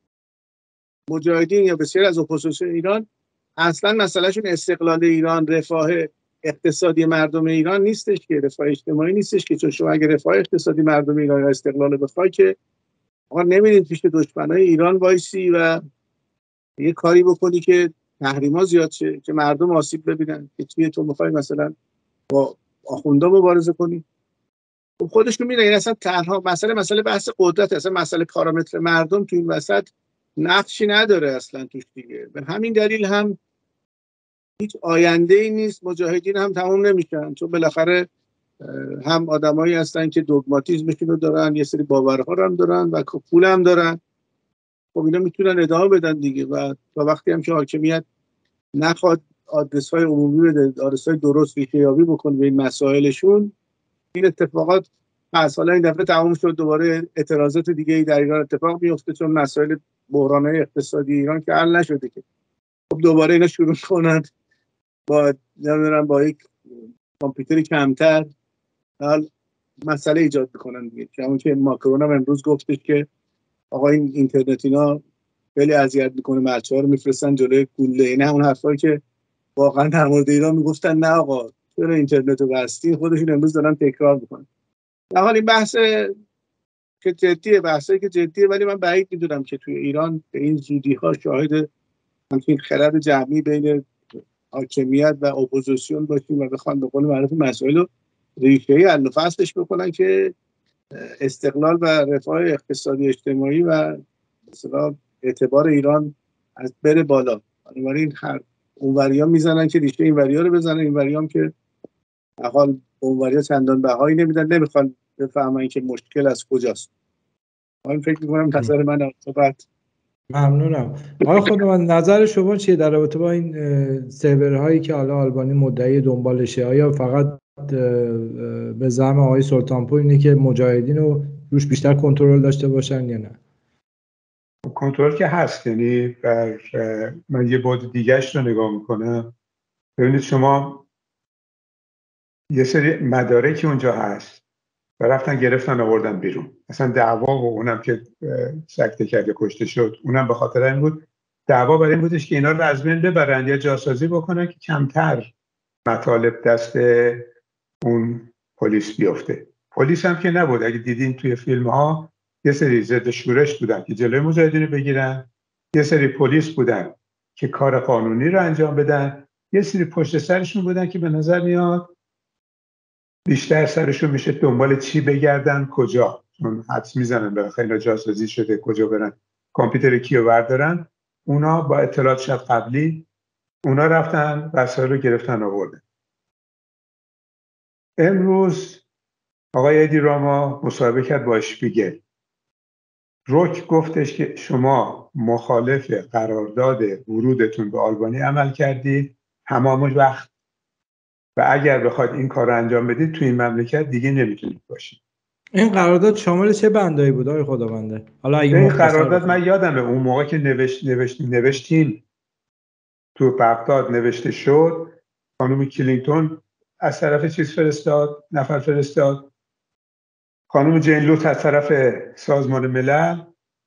مجاهدین یا بسیار از اپوزیسیون ایران اصلا مسئلهشون استقلال ایران، رفاه اقتصادی مردم ایران نیستش که، رفاه اجتماعی نیستش که. چون شما اگه رفاه اقتصادی مردم ایران یا استقلال بخوای که آقا نمیدید پیش دشمنای ایران وایسی و یه کاری بکنی که تحریما زیاد شه، که مردم آسیب ببینن، که توی تو میخوای مثلا با آخوندا مبارزه کنی. خب خودشون میدونن این اصلا تنها مسئله مسئله بحث قدرت، اصلا مسئله پارامتر مردم تو این وسط نقشی نداره اصلا توش دیگه. به همین دلیل هم هیچ آینده ای نیست. مجاهدین هم تمام نمیشن، چون بالاخره هم آدمایی هستن که دوگماتیسمشون رو دارن، یه سری باورها رو هم دارن و پول هم دارن. خب اینا میتونن ادامه بدن دیگه. و تا وقتی هم که حاکمیت نخواد آدرس‌های عمومی بده، آدرس‌های درست ریشه یابی بکنه به این مسائلشون، این اتفاقات از حالا این دفعه تمام شد، دوباره اعتراضات دیگه ای در ایران اتفاق میفته، چون مسائل بحران‌های اقتصادی ایران که حل نشده که. خب دوباره اینا شروع کنن با نمیدونم با یک کامپیوتری کمتر حال مسئله ایجاد بکنن دیگه. همون که ماکرون هم امروز گفتش که آقا این اینترنت اینا خیلی اذیت میکنه، بچه‌ها رو میفرستن جلوی گوله. این همون حرفایی که واقعا در مورد ایران میگفتن نه آقا چرا اینترنت رو بستین، خودشون امروز دارن تکرار میکنن. در حال این بحث که جدیه، بحثی که جدیه، ولی من بعید میدونم که توی ایران به این زودی ها شاهد همچین خرد جمعی بین حاکمیت و اپوزیسیون باشیم و بخوان به قول معروف مسائل رو ریشه‌ای حل و فصلش بکنن که استقلال و رفاه اقتصادی اجتماعی و مثلا اعتبار ایران از بره بالا. بنابراین هر اونوریا میزنن که ریشه اینوریا رو بزنن، اینوریا هم که حال اونوریا چندان بهایی نمیدن، نمیخوان بفهمن که مشکل از کجاست. من فکر می‌کنم نظر من صحبت. ممنونم. آقای خودمند نظر شما چیه در رابطه با این سرورهایی که حالا آلبانی مدعی دنبالشه؟ آیا فقط به زعم آقای سلطانپور اینه که مجاهدین رو روش بیشتر کنترل داشته باشن یا نه؟ کنترل که هست. یعنی بر من یه بعد دیگه‌اش رو نگاه میکنم. ببینید شما یه سری مدارکی اونجا هست و رفتن گرفتن آوردن بیرون. مثلا دعوا و اونم که سکته کرده کشته شد، اونم به خاطر این بود. دعوا برای این بودش که اینا رو از بین ببرن یا جاسازی بکنن که کمتر مطالب دست اون پلیس بیفته. پلیس هم که نبود. اگه دیدین توی فیلم ها یه سری ضد شورش بودن که جلوی مجاهدین رو بگیرن، یه سری پلیس بودن که کار قانونی رو انجام بدن، یه سری پشت سرشون بودن که به نظر میاد بیشتر سرشون میشه دنبال چی بگردن کجا، چون حدس میزنن بالاخره اینا جاسازی شده کجا برن کامپیوتر کیو بردارن. اونا با اطلاعات شب قبلی اونا رفتن وسایل رو گرفتن آوردن. امروز آقای ادی راما مصاحبه کرد با اشپیگل. روک گفتش که شما مخالف قرارداد ورودتون به آلبانی عمل کردید همون وقت و اگر بخواید این کار رو انجام بدید توی این مملکت دیگه نمیتونید باشید. این قرارداد شامل چه بندایی بود آقای خداونده؟ حالا اگه این قرارداد من یادمه اون موقع که نوشت نوشت نوشتیم تو بغداد نوشته شد، خانم کلینتون از طرف چیز فرستاد، نفر فرستاد، خانم جین لوت از طرف سازمان ملل،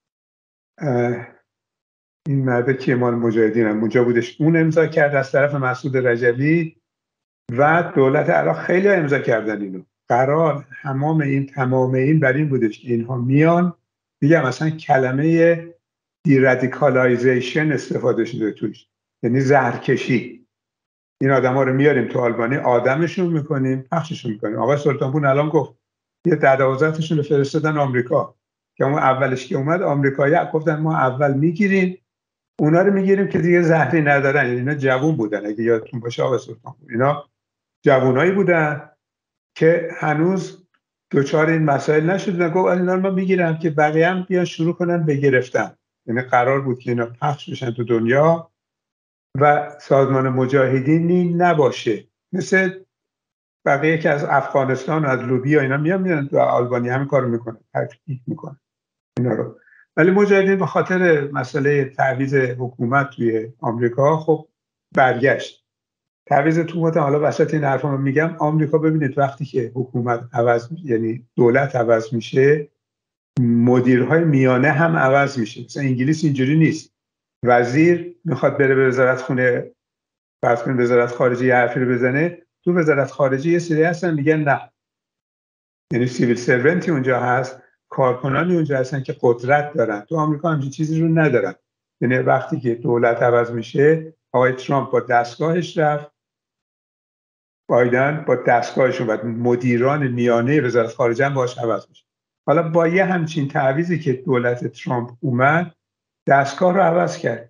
این مرده که مال مجاهدین هم اونجا بودش، اون امضا کرد از طرف مسعود رجبی و دولت عراق خیلی امضا کردن اینو. قرار تمام این تمام این بر این بودش که اینها میان، میگم مثلا کلمه دیرادیکالایزیشن استفاده شده توش، یعنی زهرکشی. این آدما رو میاریم تو آلبانی، آدمشون میکنیم، پخششون میکنیم. آقای سلطانپور الان گفت یه دوازده‌تاشون رو فرستادن آمریکا که اون اولش که اومد آمریکایی‌ها گفتن ما اول میگیریم، اونا رو میگیریم که دیگه زهری ندارن. اینا جوون بودن اگه یادتون باشه آقای سلطانپور، اینا جوونایی بودن که هنوز دوچار این مسائل نشدن. گفت اینا رو ما میگیرم که بقیه هم بیان شروع کنن به گرفتن. یعنی قرار بود که اینا پخش بشن تو دنیا و سازمان مجاهدینی نباشه، مثل بقیه که از افغانستان و از لوبیا اینا میان میان تو آلبانی همین کارو میکنن، تفکیک میکنن اینا رو. ولی مجاهدین به خاطر مسئله تعویض حکومت توی آمریکا خب برگشت. تعویض حکومت، حالا وسط این حرفا من میگم، آمریکا ببینید وقتی که حکومت عوض یعنی دولت عوض میشه، مدیرهای میانه هم عوض میشه. مثلا انگلیس اینجوری نیست، وزیر میخواد بره به وزارت خونه، فرض کنید وزارت خارجه یه حرفی رو بزنه، تو وزارت خارجه یه سری هستن میگن نه، یعنی سیویل سرونتی اونجا هست، کارکنانی اونجا هستن که قدرت دارن. تو آمریکا همچین چیزی رو ندارن. یعنی وقتی که دولت عوض میشه، آقای ترامپ با دستگاهش رفت، بایدن با دستگاهش و مدیران میانه وزارت خارجه هم باهاش عوض میشه. حالا با یه همچین تعویضی که دولت ترامپ اومد، دستگاه رو عوض کرد،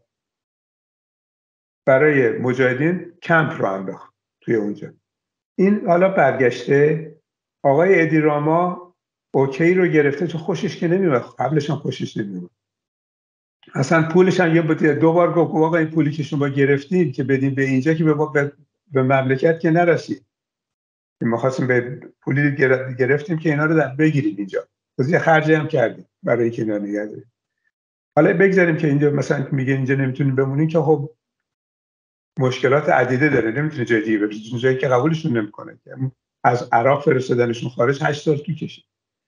برای مجاهدین کمپ رو انداخت توی اونجا. این حالا برگشته، آقای ادی راما اوکی رو گرفته، تو خوشش که نمیاد، قبلش هم خوشش نمیاد، اصلا پولش هم یه دو بار گفت آقا این پولی که شما گرفتید که بدین به اینجا که به, به مملکت که نرسید، ما خواستیم به پولی گرفتیم که اینا رو در بگیریم اینجا، از یه خرجی هم کردیم برای اینکه اینا نگه داریم. حالا بگذاریم که اینجا مثلا میگه اینجا نمیتونیم بمونیم، که خب مشکلات عدیده داره، نمیتونه جای دیگه بره، جایی که قبولشون نمیکنه. از عراق فرستادنشون خارج هشت سال طول کشید.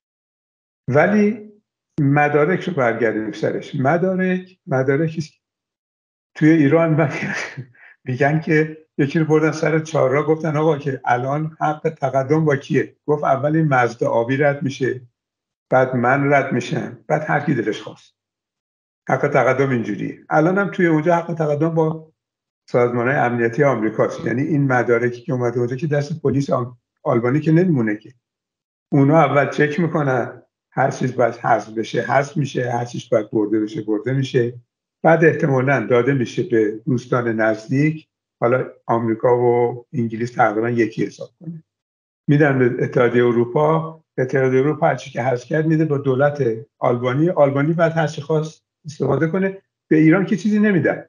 ولی مدارک رو برگردیم سرش. مدارک مدارکی توی ایران میگن که یکی رو بردن سر چهارراه، گفتن آقا که الان حق تقدم با کیه؟ گفت اول این مزد آبی رد میشه، بعد من رد میشم، بعد هر کی دلش خواست. حق تقدم اینجوریه. الان هم توی اونجا حق تقدم با سازمان امنیتی آمریکاست. یعنی این مدارکی که اومده اونجا که دست پلیس آلبانی که نمیمونه، که اونا اول چک میکنن، هر چیز باید حذف بشه حذف میشه، هر چیز باید برده بشه برده میشه، بعد احتمالاً داده میشه به دوستان نزدیک. حالا آمریکا و انگلیس تقریبا یکی حساب کنه، میدن به اتحادیه اروپا، اتحادیه اروپا هر چی که حذف کرد میده با دولت آلبانی، آلبانی بعد هر چی خواست استفاده کنه. به ایران که چیزی نمیدن،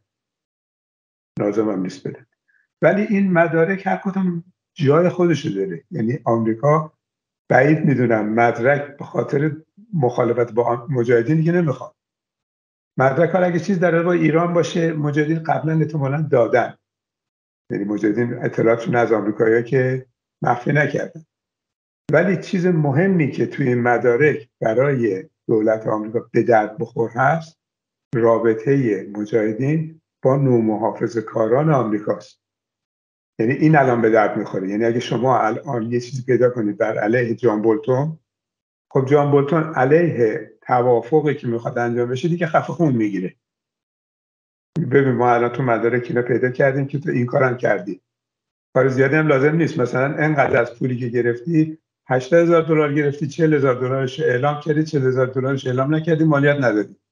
لازم هم نیست بدن. ولی این مدارک هر کدوم جای خودشو داره. یعنی آمریکا بعید میدونم مدرک به خاطر مخالفت با مجاهدین دیگه نمیخواد. مدرک ها اگه چیز در با ایران باشه، مجاهدین قبلا احتمالاً دادن. یعنی مجاهدین اطلاعاتشون از آمریکایی‌ها که مخفی نکردن. ولی چیز مهمی که توی این مدارک برای دولت آمریکا به درد بخور هست، رابطه مجاهدین با نومحافظه‌کاران آمریکاست. یعنی این الان به درد میخوره. یعنی اگه شما الان یه چیزی پیدا کنید بر علیه جان بولتون، خب جان بولتون علیه توافقی که میخواد انجام بشه دیگه خفه خون میگیره. ببین ما الان تو مدارک اینو پیدا کردیم که تو این کارم کردی، کار زیادی هم لازم نیست. مثلا انقدر از پولی که گرفتی، هشتاد هزار دلار گرفتی، چهل هزار دلارش اعلام کردی، چهل هزار دلارش اعلام نکردی، مالیات ندادی.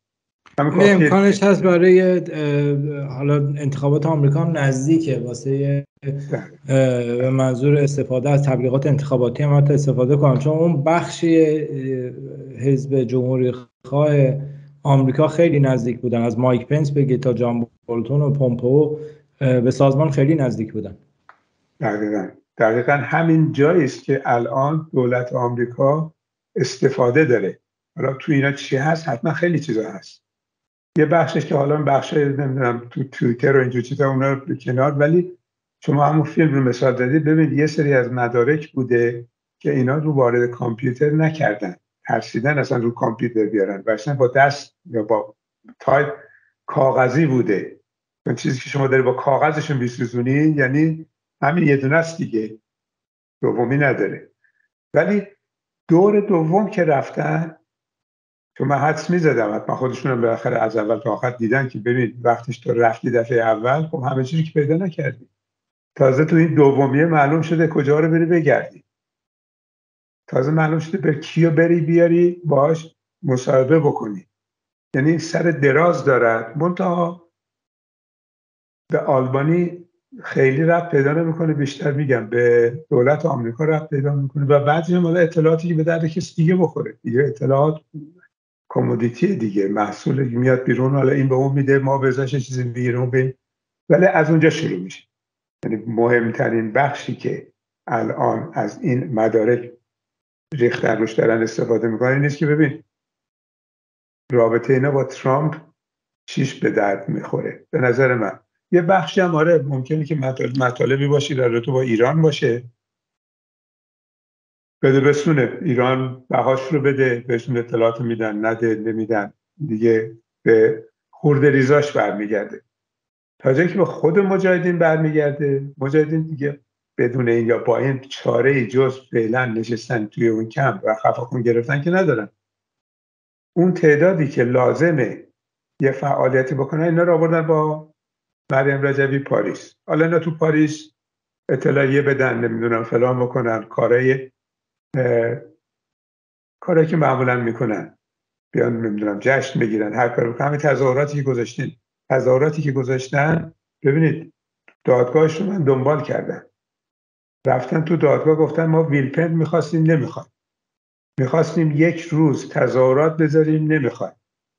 یه امکانش هست برای حالا انتخابات آمریکا هم نزدیکه، واسه به منظور استفاده از تبلیغات انتخاباتی هم حتی استفاده کنم، چون اون بخشی حزب جمهوری خواه آمریکا خیلی نزدیک بودن، از مایک پنس بگید تا جان بولتون و پومپئو به سازمان خیلی نزدیک بودن. دقیقاً دقیقاً همین جایی است که الان دولت آمریکا استفاده داره. حالا تو اینا چی هست؟ حتما خیلی چیزا هست. یه بخشش که حالا بخش نمیدونم تو توییتر و اینجور چیزا اونا رو کنار، ولی شما همون فیلم رو مثال دادید، ببینید یه سری از مدارک بوده که اینا رو وارد کامپیوتر نکردن، ترسیدن اصلا رو کامپیوتر بیارن و اصلا با دست یا با تایپ کاغذی بوده. اون چیزی که شما داری با کاغذشون میسوزونی یعنی همین یه دونه است دیگه، دومی نداره. ولی دور دوم که رفتن، تو من حدس میزدم حتما خودشون هم بالاخره از اول تا آخر دیدن که ببین وقتش تو رفتی دفعه اول، خب همه چیزی که پیدا نکردی، تازه تو این دومیه معلوم شده کجا رو بری بگردی، تازه معلوم شده به کیو بری بیاری باش مصاحبه بکنی. یعنی سر دراز دارد، منتها به آلبانی خیلی ربط پیدا نمیکنه، بیشتر میگم به دولت آمریکا ربط پیدا میکنه و بعضی هم اطلاعاتی که به درد کسی دیگه بخوره دیگه، اطلاعات کمودیتی دیگه، محصول میاد بیرون، حالا این به اون میده، ما به ازاش چیزی بیرون بیم، ولی از اونجا شروع میشه. یعنی مهمترین بخشی که الان از این مدارک ریختن روش دارن استفاده میکنن این نیست که ببین رابطه اینا با ترامپ چیش به درد میخوره. به نظر من یه بخشی هم آره ممکنه که مطالبی باشه در رابطه با ایران باشه، بده بسونه، ایران بهاش رو بده، بهشون اطلاعات میدن، نده نمیدن، دیگه به خورد ریزاش برمیگرده. تا جایی که به خود مجاهدین برمیگرده، مجاهدین دیگه بدون این یا با این چاره جز فعلا نشستن توی اون کمپ و خفاخون گرفتن که ندارن. اون تعدادی که لازمه یه فعالیتی بکنن اینا رو آوردن با مریم رجبی پاریس. حالا اینا تو پاریس اطلاعیه بدن، نمیدونم فلان بکنن، کارهای کاری که معمولا میکنن، بیان نمیدونم جشن بگیرن، هر کاری بکنن. همین تظاهراتی که گذاشتین تظاهراتی که گذاشتن ببینید دادگاهش رو من دنبال کردم، رفتن تو دادگاه گفتن ما ویلپن میخواستیم نمیخوایم، میخواستیم یک روز تظاهرات بذاریم نمیخوایم،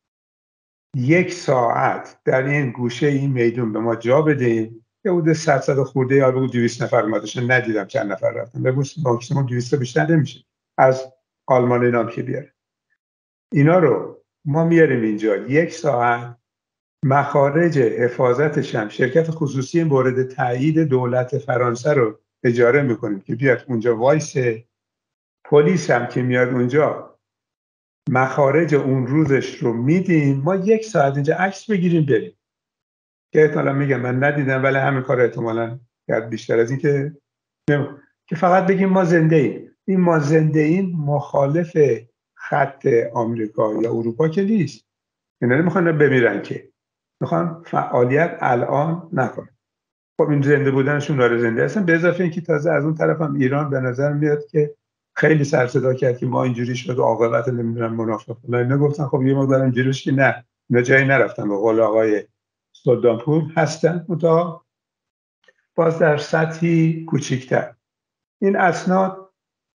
یک ساعت در این گوشه این میدون به ما جا بدین. یه بوده صد صد خورده یا بگو دویست نفر اومدن، ندیدم چند نفر رفتن، بگو ماکسیمم دویست بیشتر نمیشه از آلمان اینا که بیاره. اینا رو ما میاریم اینجا یک ساعت، مخارج حفاظتش هم شرکت خصوصی مورد تایید دولت فرانسه رو اجاره میکنیم که بیاد اونجا وایسه، پلیس هم که میاد اونجا مخارج اون روزش رو میدیم، ما یک ساعت اینجا عکس بگیریم بریم. که احتمالا میگم من ندیدم ولی همین کار احتمالا کرد، بیشتر از این که که فقط بگیم ما زنده ایم. این ما زنده ایم مخالف خط آمریکا یا اروپا که نیست، اینا نمیخوان بمیرن که، میخوان فعالیت الان نکنن. خب این زنده بودنشون داره زنده هستن. به اضافه اینکه تازه از اون طرف هم ایران به نظر میاد که خیلی سر صدا کرد که ما اینجوری شد و عاقبت نمیدونم منافق فلان، اینا گفتن خب یه مقدار اینجوری که نه، اینا جایی نرفتن، به قول آقای سلطانپور هستن تا باز در سطحی کوچیک‌تر. این اسناد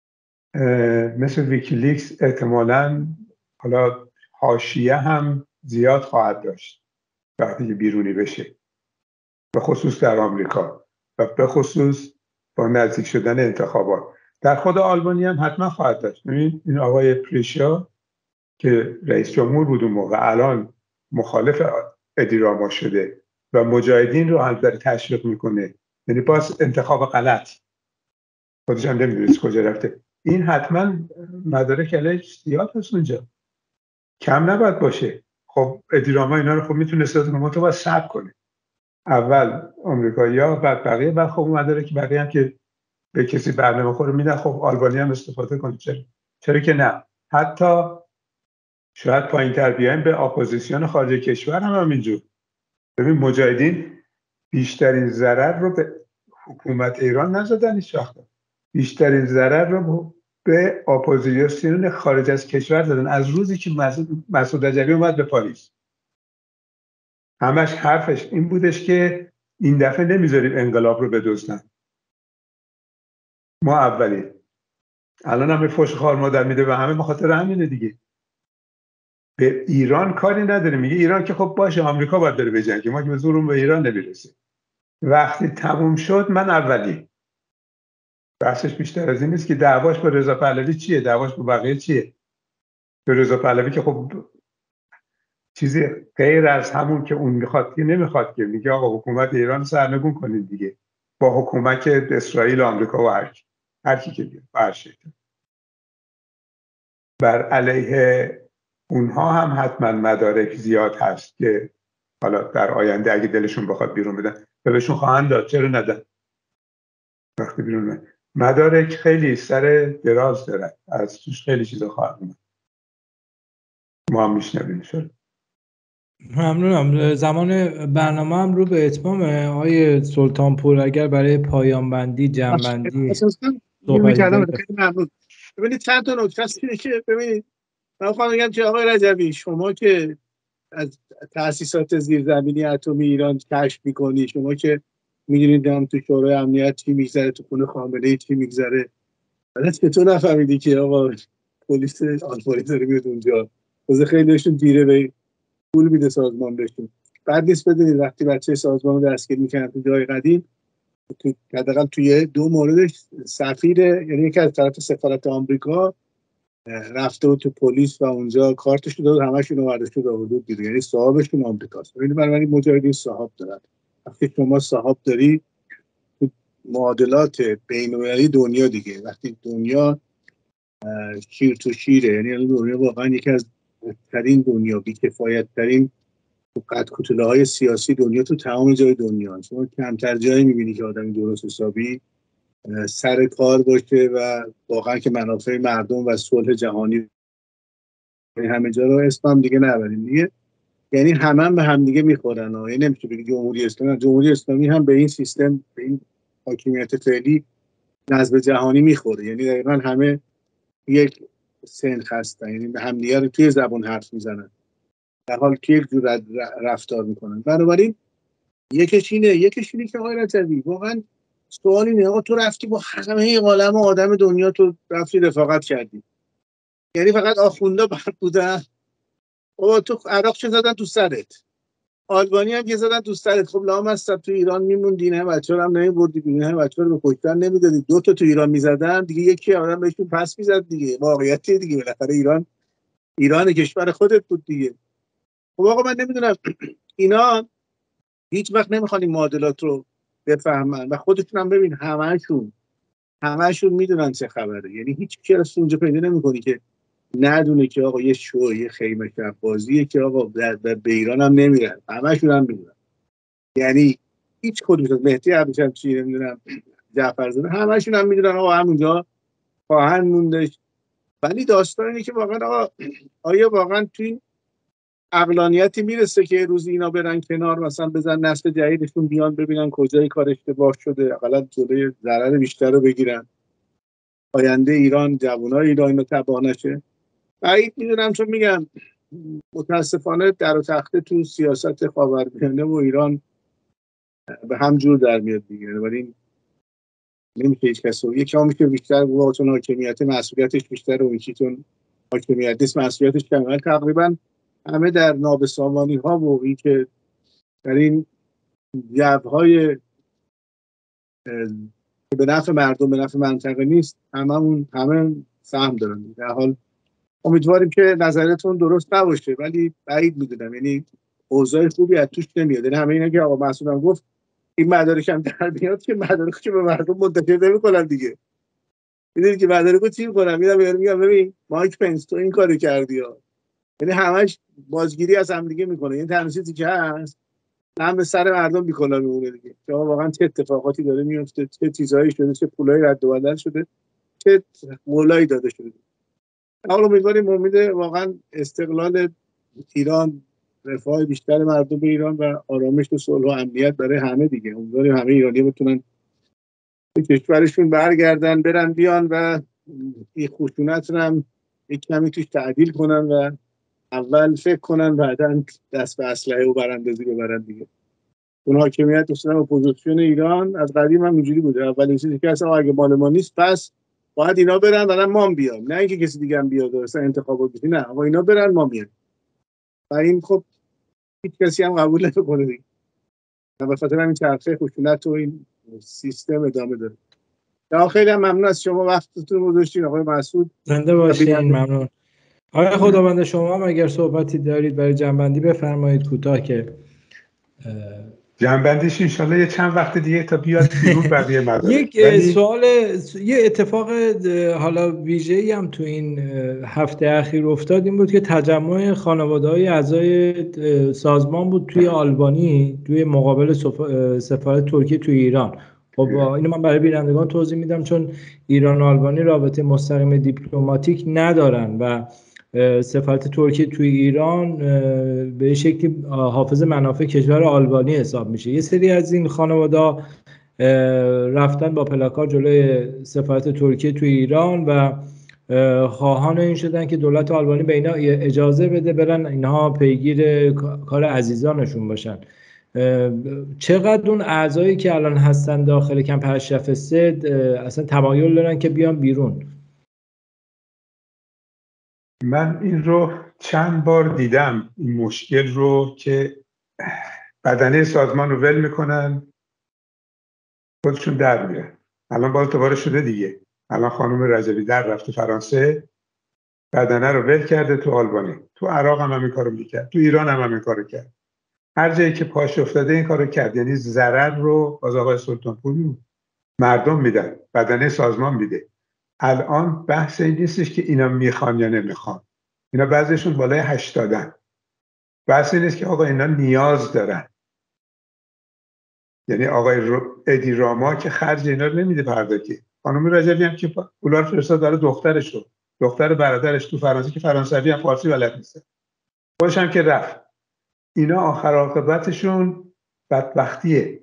مثل ویکیلیکس احتمالاً حالا حاشیه هم زیاد خواهد داشت وقتی که بیرونی بشه، به خصوص در آمریکا و به خصوص با نزدیک شدن انتخابات. در خود آلبانی هم حتما خواهد داشت. ببین این آقای پریشا که رئیس جمهور بود اون موقع الان مخالف ادی راما شده و مجاهدین رو هم داره تشویق میکنه، یعنی باز انتخاب غلط، خودش هم نمیدونست کجا رفته. این حتما مدارک علیش زیاد هست اونجا، کم نباید باشه. خب ادی راما اینا رو خب میتونه استفاده کنه، تو باید صبر کنه، اول آمریکایی‌ها بعد بقیه، بعد خب اون مدارک بقیه هم که به کسی برنامه خوره میدن، خب آلبانی هم استفاده کنه. چرا چرا که نه. حتی شاید پایین‌تر بیایم به اپوزیسیون خارج کشور هم همینجور. ببین مجاهدین بیشترین ضرر رو به حکومت ایران نزدن هیچ وقت، بیشترین ضرر رو به اپوزیسیون خارج از کشور زدن از روزی که مسعود رجبی اومد به پاریس. همش حرفش این بودش که این دفعه نمیذاریم انقلاب رو بدزدن، ما اولی. الان هم فوش خوار مادر میده به همه، به خاطر همینه دیگه. به ایران کاری نداره، میگه ایران که خب باشه آمریکا باید بره بجنگه، ما که به زورمون به ایران نمیرسه. وقتی تموم شد من اولی. بحثش بیشتر از این نیست که دعواش با رضا پهلوی چیه، دعواش با بقیه چیه. به رضا پهلوی که خب چیزی غیر از همون که اون میخواد که نمیخواد، که میگه آقا حکومت ایران سرنگون کنید دیگه با حکومت اسرائیل و آمریکا و هر کی هر کی که بیاد هر شکل. بر علیه اونها هم حتما مدارک زیاد هست که حالا در آینده اگه دلشون بخواد بیرون بدن دلشون خواهند داد، چرا ندن وقتی بیرون بدن. مدارک خیلی سر دراز داره، از توش خیلی چیزا خواهد اومد، ما هم میشنویم. شد ممنونم. زمان برنامه هم رو به اتمامه. آقای سلطانپور اگر برای پایان بندی جمع بندی خیلی ممنون. ببینید چند تا نکته هست که ببینید من خواهم بگم که آقای رجبی شما که از تأسیسات زیرزمینی اتمی ایران کشف می‌کنی، شما که می‌دونید هم تو شورای امنیت چی میگذره، تو خونه خامنه‌ای چی میگذره، ولی چطور نفهمیدی که آقا پلیس آلمانی داره میاد اونجا؟ واسه خیلیشون دیره به پول میده سازمان بهشون. بعد نیست بدونید وقتی بچه سازمان رو دستگیر میکنن تو جای قدیم، تو حداقل توی دو موردش سفیر، یعنی یکی از طرف سفارت آمریکا رفته بود تو پلیس و اونجا کارتش رو داد، همشون رو آورده شد حدود دیگه، یعنی صاحبشون آمریکاست. ببینید برای مجاهدین صاحب دارن. وقتی شما صاحب داری تو معادلات بین‌المللی دنیا دیگه، وقتی دنیا شیر تو شیره، یعنی دنیا واقعا یکی از بهترین دنیا، بی‌کفایت ترین قد کوتله های سیاسی دنیا تو تمام جای دنیا، شما کمتر جایی میبینی که آدمی درست حسابی سر کار باشه و واقعا که منافع مردم و صلح جهانی همه جا رو اسمم دیگه نبریم دیگه، یعنی همه هم به هم دیگه میخورن. یعنی نمیشه بگی جمهوری اسلامی، جمهوری اسلامی هم به این سیستم، به این حاکمیت فعلی نظم جهانی میخوره، یعنی دقیقاً همه یک سنخ هستن، یعنی به هم دیگه رو توی زبان حرف میزنن در حال که یک جور رفتار میکنن. بنابراین یکیش اینه، یکیش اینه که آقای رجبی واقعا سوال اینه، آقا تو رفتی با همه عالم و آدم دنیا تو رفتی رفاقت کردی، یعنی فقط آخوندا بد بودن؟ آقا تو عراق چه زدن تو سرت، آلبانی هم که زدن تو سرت، خب لامصب تو ایران میموندی، نه بچه‌ها هم نمیبردی بیرون، نه بچه‌ها رو به کشتن نمیدادی، دو تا تو ایران میزدن دیگه، یکی آدم بهشون پس میزد دیگه، واقعیت دیگه، بالاخره ایران ایران کشور خودت بود دیگه. خب آقا من نمیدونم اینا هیچ وقت نمیخوان این معادلات رو بفهمن و خودشون هم ببین همه‌شون همه‌شون میدونن چه خبره، یعنی هیچ کس اونجا پیدا نمی‌کنی که ندونه که آقا یه شو، یه خیمه شب بازیه که آقا در به ایران هم نمیرن، همه‌شون هم میدونن، یعنی هیچ کدوم مهدی ابوشم چی نمیدونم جعفرزاده همه‌شون هم میدونن آقا همونجا خواهند موندش. ولی داستان اینه که واقعا آقا آیا واقعا تو این عقلانیتی میرسه که روزی اینا برن کنار، مثلا بزن نسل جدیدشون بیان ببینن کجای کار اشتباه شده، اقلا جلوی ضرر بیشتر رو بگیرن، آینده ایران، جوانای ایران رو تباه نشه؟ بعید میدونم، چون میگم متاسفانه در و تخته تو سیاست خاورمیانه و ایران به هم جور در میاد دیگه، ولی نمیشه هیچ کس رو یکی هم میشه بیشتر با چون حاکمیت مسئولیتش بیشتر و یکی چون حاکمیت نیست مسئولیتش کمتر، تقریبا همه در نابسامانی ها و این که در این جوهای که به نفع مردم به نفع منطقه نیست هممون همه سهم دارن. در حال امیدواریم که نظرتون درست نباشه، ولی بعید میدونم، یعنی اوضاع خوبی از توش نمیاد. یعنی همه اینا که آقا مسعودم گفت این مدارک هم در میاد که مدارک که به مردم منتشر نمی‌کنن دیگه، میدونید که مدارکو چی می‌کنن، میرم بهش میگم ببین مایک پنس تو این کارو کردی ها، یعنی همش بازگیری از هم دیگه میکنه. این تنظیمی که هست هم به سر مردم میکنه میمونه دیگه که واقعا چه اتفاقاتی داره میفته، چه چیزایی شده، چه پولای رد و بدل شده، چه مولایی داده شده. حالا امیدواریم امید واقعا استقلال ایران، رفاه بیشتر مردم ایران و آرامش و صلح و امنیت برای همه دیگه. امیدواریم همه ایرانی‌ها بتونن به کشورشون برگردن، برن بیان و این خشونت رو هم یک کمی توش تعدیل کنن و اول فکر کنن بعداً دست به اسلحه و براندازی ببرن دیگه. اون حاکمیت اصلا اپوزیسیون ایران از قدیم هم اینجوری بوده. اولین چیزی که اصلا اگه مال ما نیست پس باید اینا برن بعدن ما هم بیام، نه اینکه کسی دیگه هم بیاد اصلا انتخابات بشه، نه آقا اینا برن ما میایم. و این خب هیچ کسی هم قبول نمیکنه دیگه. به خاطر همین چرخه خشونت و این سیستم ادامه داره. در خیلی هم ممنون از شما وقتتون رو گذاشتین آقای مسعود. زنده باشین. ممنون. آقای خداوند شما هم اگر صحبتی دارید برای جنبندی بفرمایید کوتاه که جنبندیش انشالله یه چند وقت دیگه تا بیاد بیرون بقیه مدارک. یک ولی... سوال، یه اتفاق حالا ویژه‌ای هم تو این هفته اخیر افتاد، این بود که تجمع خانواده‌های اعضای سازمان بود توی آلبانی، توی مقابل سفارت ترکیه توی ایران. خب اینو من برای بینندگان توضیح میدم چون ایران و آلبانی رابطه مستقیم دیپلماتیک ندارن و سفارت ترکیه توی ایران به شکلی حافظ منافع کشور آلبانی حساب میشه. یه سری از این خانواده رفتن با پلاکار جلوی سفارت ترکیه توی ایران و خواهان این شدن که دولت آلبانی به اینا اجازه بده برن اینها پیگیر کار عزیزانشون باشن. چقدر اون اعضایی که الان هستن داخل کمپ اشرف سد اصلا تمایل دارن که بیان بیرون؟ من این رو چند بار دیدم، این مشکل رو که بدنه سازمان رو ول میکنن خودشون در میرن. الان باز دوباره شده دیگه. الان خانم رجبی در رفته فرانسه، بدنه رو ول کرده تو آلبانی. تو عراق هم همین کارو میکرد، تو ایران هم همین کارو کرد. هر جایی که پاش افتاده این کارو کرد. یعنی ضرر رو باز آقای سلطانپور مردم میدن، بدنه سازمان میده. الان بحث این نیستش که اینا میخوان یا نمیخوان. اینا بعضیشون بالای هشتادن. بحث این نیست که آقا اینا نیاز دارن. یعنی آقای ادی راما که خرج اینا رو نمیده پرداکی. خانم رجبی هم که پولار فرستاد برای دخترش رو، دختر برادرش تو فرانسه که فرانسوی هم فارسی بلد نیست. خودش هم که رفت. اینا آخر عاقبتشون بدبختیه.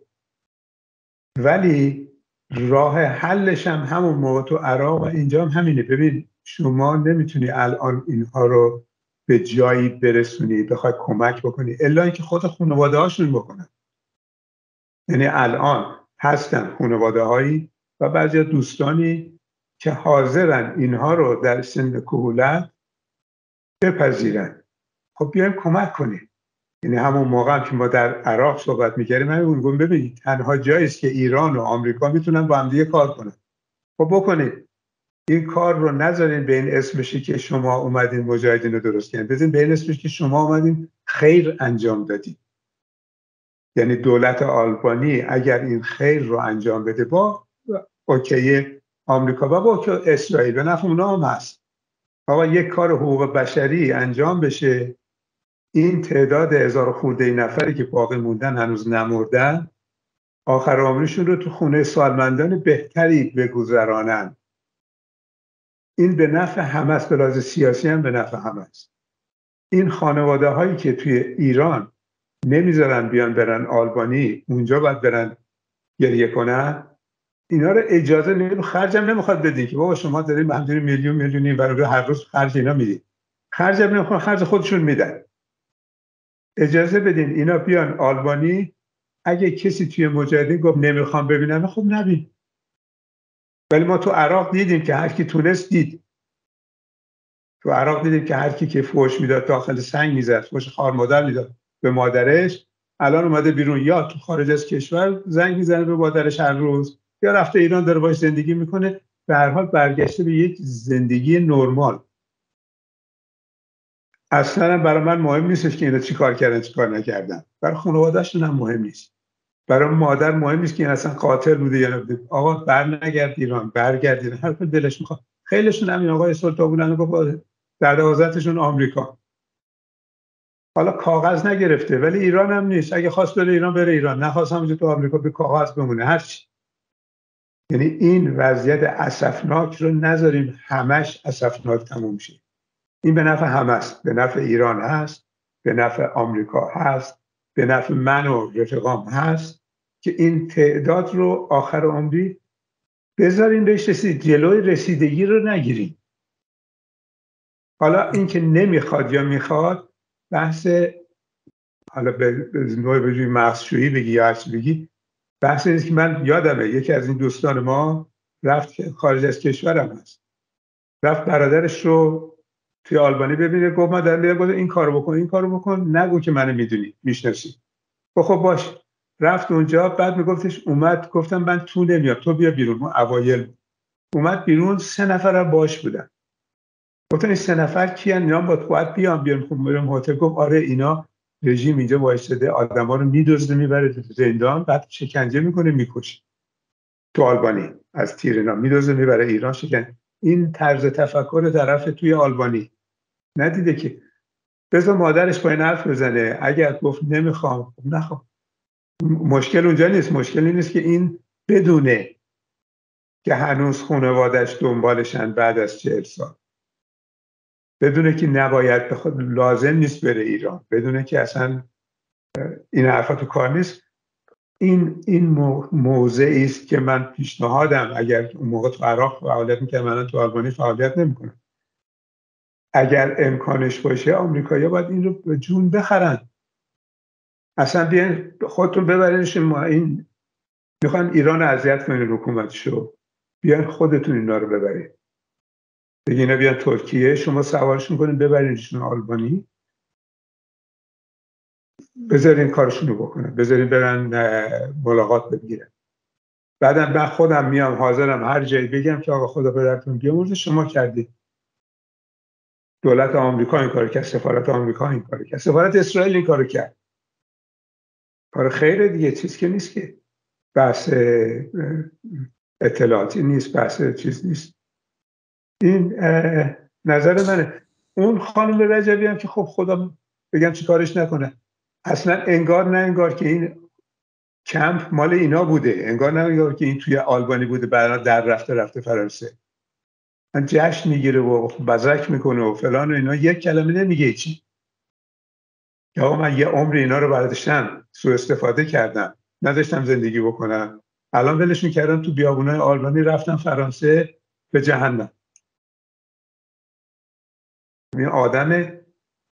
ولی راه حلش هم همون موقع تو عراق و اینجا هم همینه. ببین شما نمیتونی الان اینها رو به جایی برسونی بخوای کمک بکنی الا اینکه خود خانواده هاشون بکنن. یعنی الان هستن خانواده هایی و بعضی دوستانی که حاضرن اینها رو در سن کهولت بپذیرن. خب بیایم کمک کنیم. یعنی همون موقع هم که ما در عراق صحبت میکردیم من میگم ببینید تنها جایی است که ایران و آمریکا میتونن با هم دیگه کار کنن. خب بکنید. این کار رو نذارین به این اسمشی که شما اومدین مجاهدین رو درست کردین. بزنین به این اسمش که شما اومدین خیر انجام دادین. یعنی دولت آلبانی اگر این خیر رو انجام بده با اوکی آمریکا و با اوکی اسرائیل به نفع اونا هم هست. آقا یک کار حقوق بشری انجام بشه، این تعداد هزار خورده نفری که باقی موندن هنوز نمردن آخر عمرشون رو تو خونه سالمندان بهتری بگذرانن. این به نفع همه است، به لحاظ سیاسی هم به نفع همه است. این خانواده هایی که توی ایران نمیذارن بیان برن آلبانی، اونجا باید برن گریه کنن، اینا رو اجازه نمیدن. خرجم نمیخواد بدین که بابا شما دارین همینجوری میلیون میلیونی برای هر روز خرج اینا میدین. خرجم نمیخواد، خرج خودشون میدن. اجازه بدین اینا بیان آلبانی. اگه کسی توی مجاهدین گفت نمیخوام ببینم، خب نبین. ولی ما تو عراق دیدیم که هر کی تونست دید. تو عراق دیدیم که هر کی که فحش میداد داخل سنگ میزد، فحش خار مادر میداد به مادرش، الان اومده بیرون یا تو خارج از کشور زنگ میزنه به مادرش هر روز، یا رفته ایران داره باش زندگی میکنه. به هر حال برگشته به یک زندگی نرمال. اصلا برای من مهم نیستش که اینا چی کار کردن چی کار نکردن. برای خانواده‌شون هم مهم نیست. برای مادر مهم نیست که این اصلا قاتل بوده یا نبوده. آقا برنگرد ایران، برگرد ایران، هر کاری دلش میخواد. خیلیشون همین آقای سلطان‌بولند گفت در دوازده‌تاشون آمریکا. حالا کاغذ نگرفته ولی ایران هم نیست. اگه خواست بره ایران بره ایران، نخواست همونجا تو آمریکا به کاغذ بمونه هرچی. یعنی این وضعیت اسفناک رو نذاریم همش اسفناک تموم شه. این به نفع همه است. به نفع ایران هست، به نفع آمریکا هست، به نفع من و رفقام هست که این تعداد رو آخر عمری بذاریم بهش رسید. جلوی رسیدگی رو نگیریم. حالا این که نمیخواد یا میخواد بحث، حالا به نوع به جوی مغزشویی بگی یا هرچی بگی، بحث اینه که من یادمه یکی از این دوستان ما رفت خارج از کشورم هست، رفت برادرش رو توی آلبانی ببینه، گفت من دارم میرم، این کارو بکن این کارو بکن، نگو که منو میدونی میشناسی. خب باش، رفت اونجا، بعد میگفتش اومد، گفتم من تو نمیام، تو بیا بیرون. اون اوایل اومد بیرون، سه نفر باش بودن. گفتن این سه نفر کیان؟ اینا با باید بیام بیام خب میرم هتل. گفت آره اینا رژیم اینجا وایساده آدما رو میدزده میبره زندان، بعد شکنجه میکنه میکشه. تو آلبانی از تیر اینا میدزده میبره ایران شکنجه. این طرز تفکر طرف توی آلبانی ندیده که بذار مادرش با این حرف بزنه، اگر گفت نمیخوام نخوام. مشکل اونجا نیست، مشکل این نیست که این بدونه که هنوز خانواده‌اش دنبالشن بعد از چهل سال، بدونه که نباید به خود لازم نیست بره ایران، بدونه که اصلا این حرفا تو کار نیست. این این موضعی است که من پیشنهادم، اگر اون موقع تو عراق فعالیت می‌کردم الان تو آلبانی فعالیت نمی‌کنم، اگر امکانش باشه آمریکایی‌ها باید این رو به جون بخرن. اصلا بیاین خودتون ببرینش، ما این میخوان ایران اذیت کنین حکومتشو، بیاین خودتون اینا رو ببرید. بگین اینا بیان ترکیه، شما سوارشون کنین ببرینشون آلبانی، بذارین کارشون رو بکنن، بذارین برن ملاقات بگیرن. بعدم من خودم میام حاضرم هر جایی بگم که آقا خدا پدرتون بیامرزه شما کردید. دولت آمریکا این کارو کرد، سفارت آمریکا این کارو کرد، سفارت اسرائیل این کارو کرد. کار خیره دیگه، چیز که نیست که بحث اطلاعاتی نیست، بحث چیز نیست. این نظر منه. اون خانم رجبی هم که خب خدا بگم چی کارش نکنه، اصلا انگار نه انگار که این کمپ مال اینا بوده، انگار نه انگار که این توی آلبانی بوده بعدا در رفته رفته فرانسه. من جشن میگیره و بزرگ میکنه و فلان و اینا، یک کلمه نمیگه چی. یا من یه عمر اینا رو برداشتم سوء استفاده کردم، نداشتم زندگی بکنم، الان ولش میکردم تو بیابونای آلبانی، رفتم فرانسه به جهنم. این آدمه،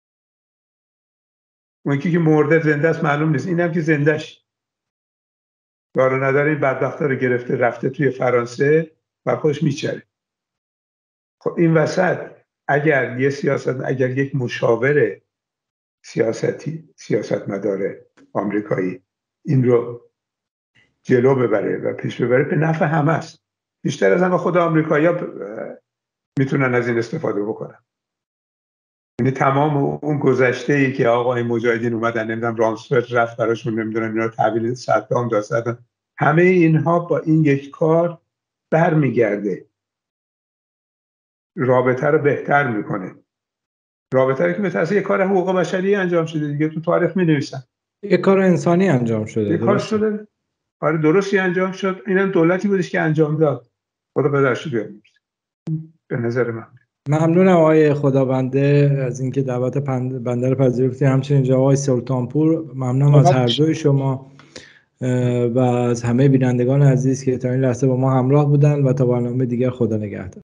اون یکی که مرده زنده است معلوم نیست، اینم که زندهش داره نداره، این بدبختا رو گرفته رفته توی فرانسه و خودش میچره. خب این وسط اگر یه سیاست، اگر یک مشاور سیاستی، سیاستمدار آمریکایی این رو جلو ببره و پیش ببره، به نفع همه است. بیشتر از همه خود آمریکایی‌ها میتونن از این استفاده بکنن. یعنی تمام اون گذشته‌ای که آقا این مجاهدین اومدن نمیدونم رامسفلد رفت براشون نمیدونم اینا رو تحویل صدام دادن، همه اینها با این یک کار برمیگرده، رابطه رو بهتر میکنه. رابطه رو که به تأثیر کار حقوق بشری انجام شده دیگه، تو تاریخ می‌نویسن یه کار انسانی انجام شده، یه کار شده، کار درستی انجام شد. اینم دولتی بودش که انجام داد. خدا بدرش بیامرزه. به نظر من ممنونم آقای خدابنده از اینکه دعوت بنده رو پذیرفتید. همچنین جناب آقای سلطانپور ممنونم از هر دوی شما و از همه بینندگان عزیز که تا این لحظه با ما همراه بودن و تا برنامه دیگر خدا نگهدار.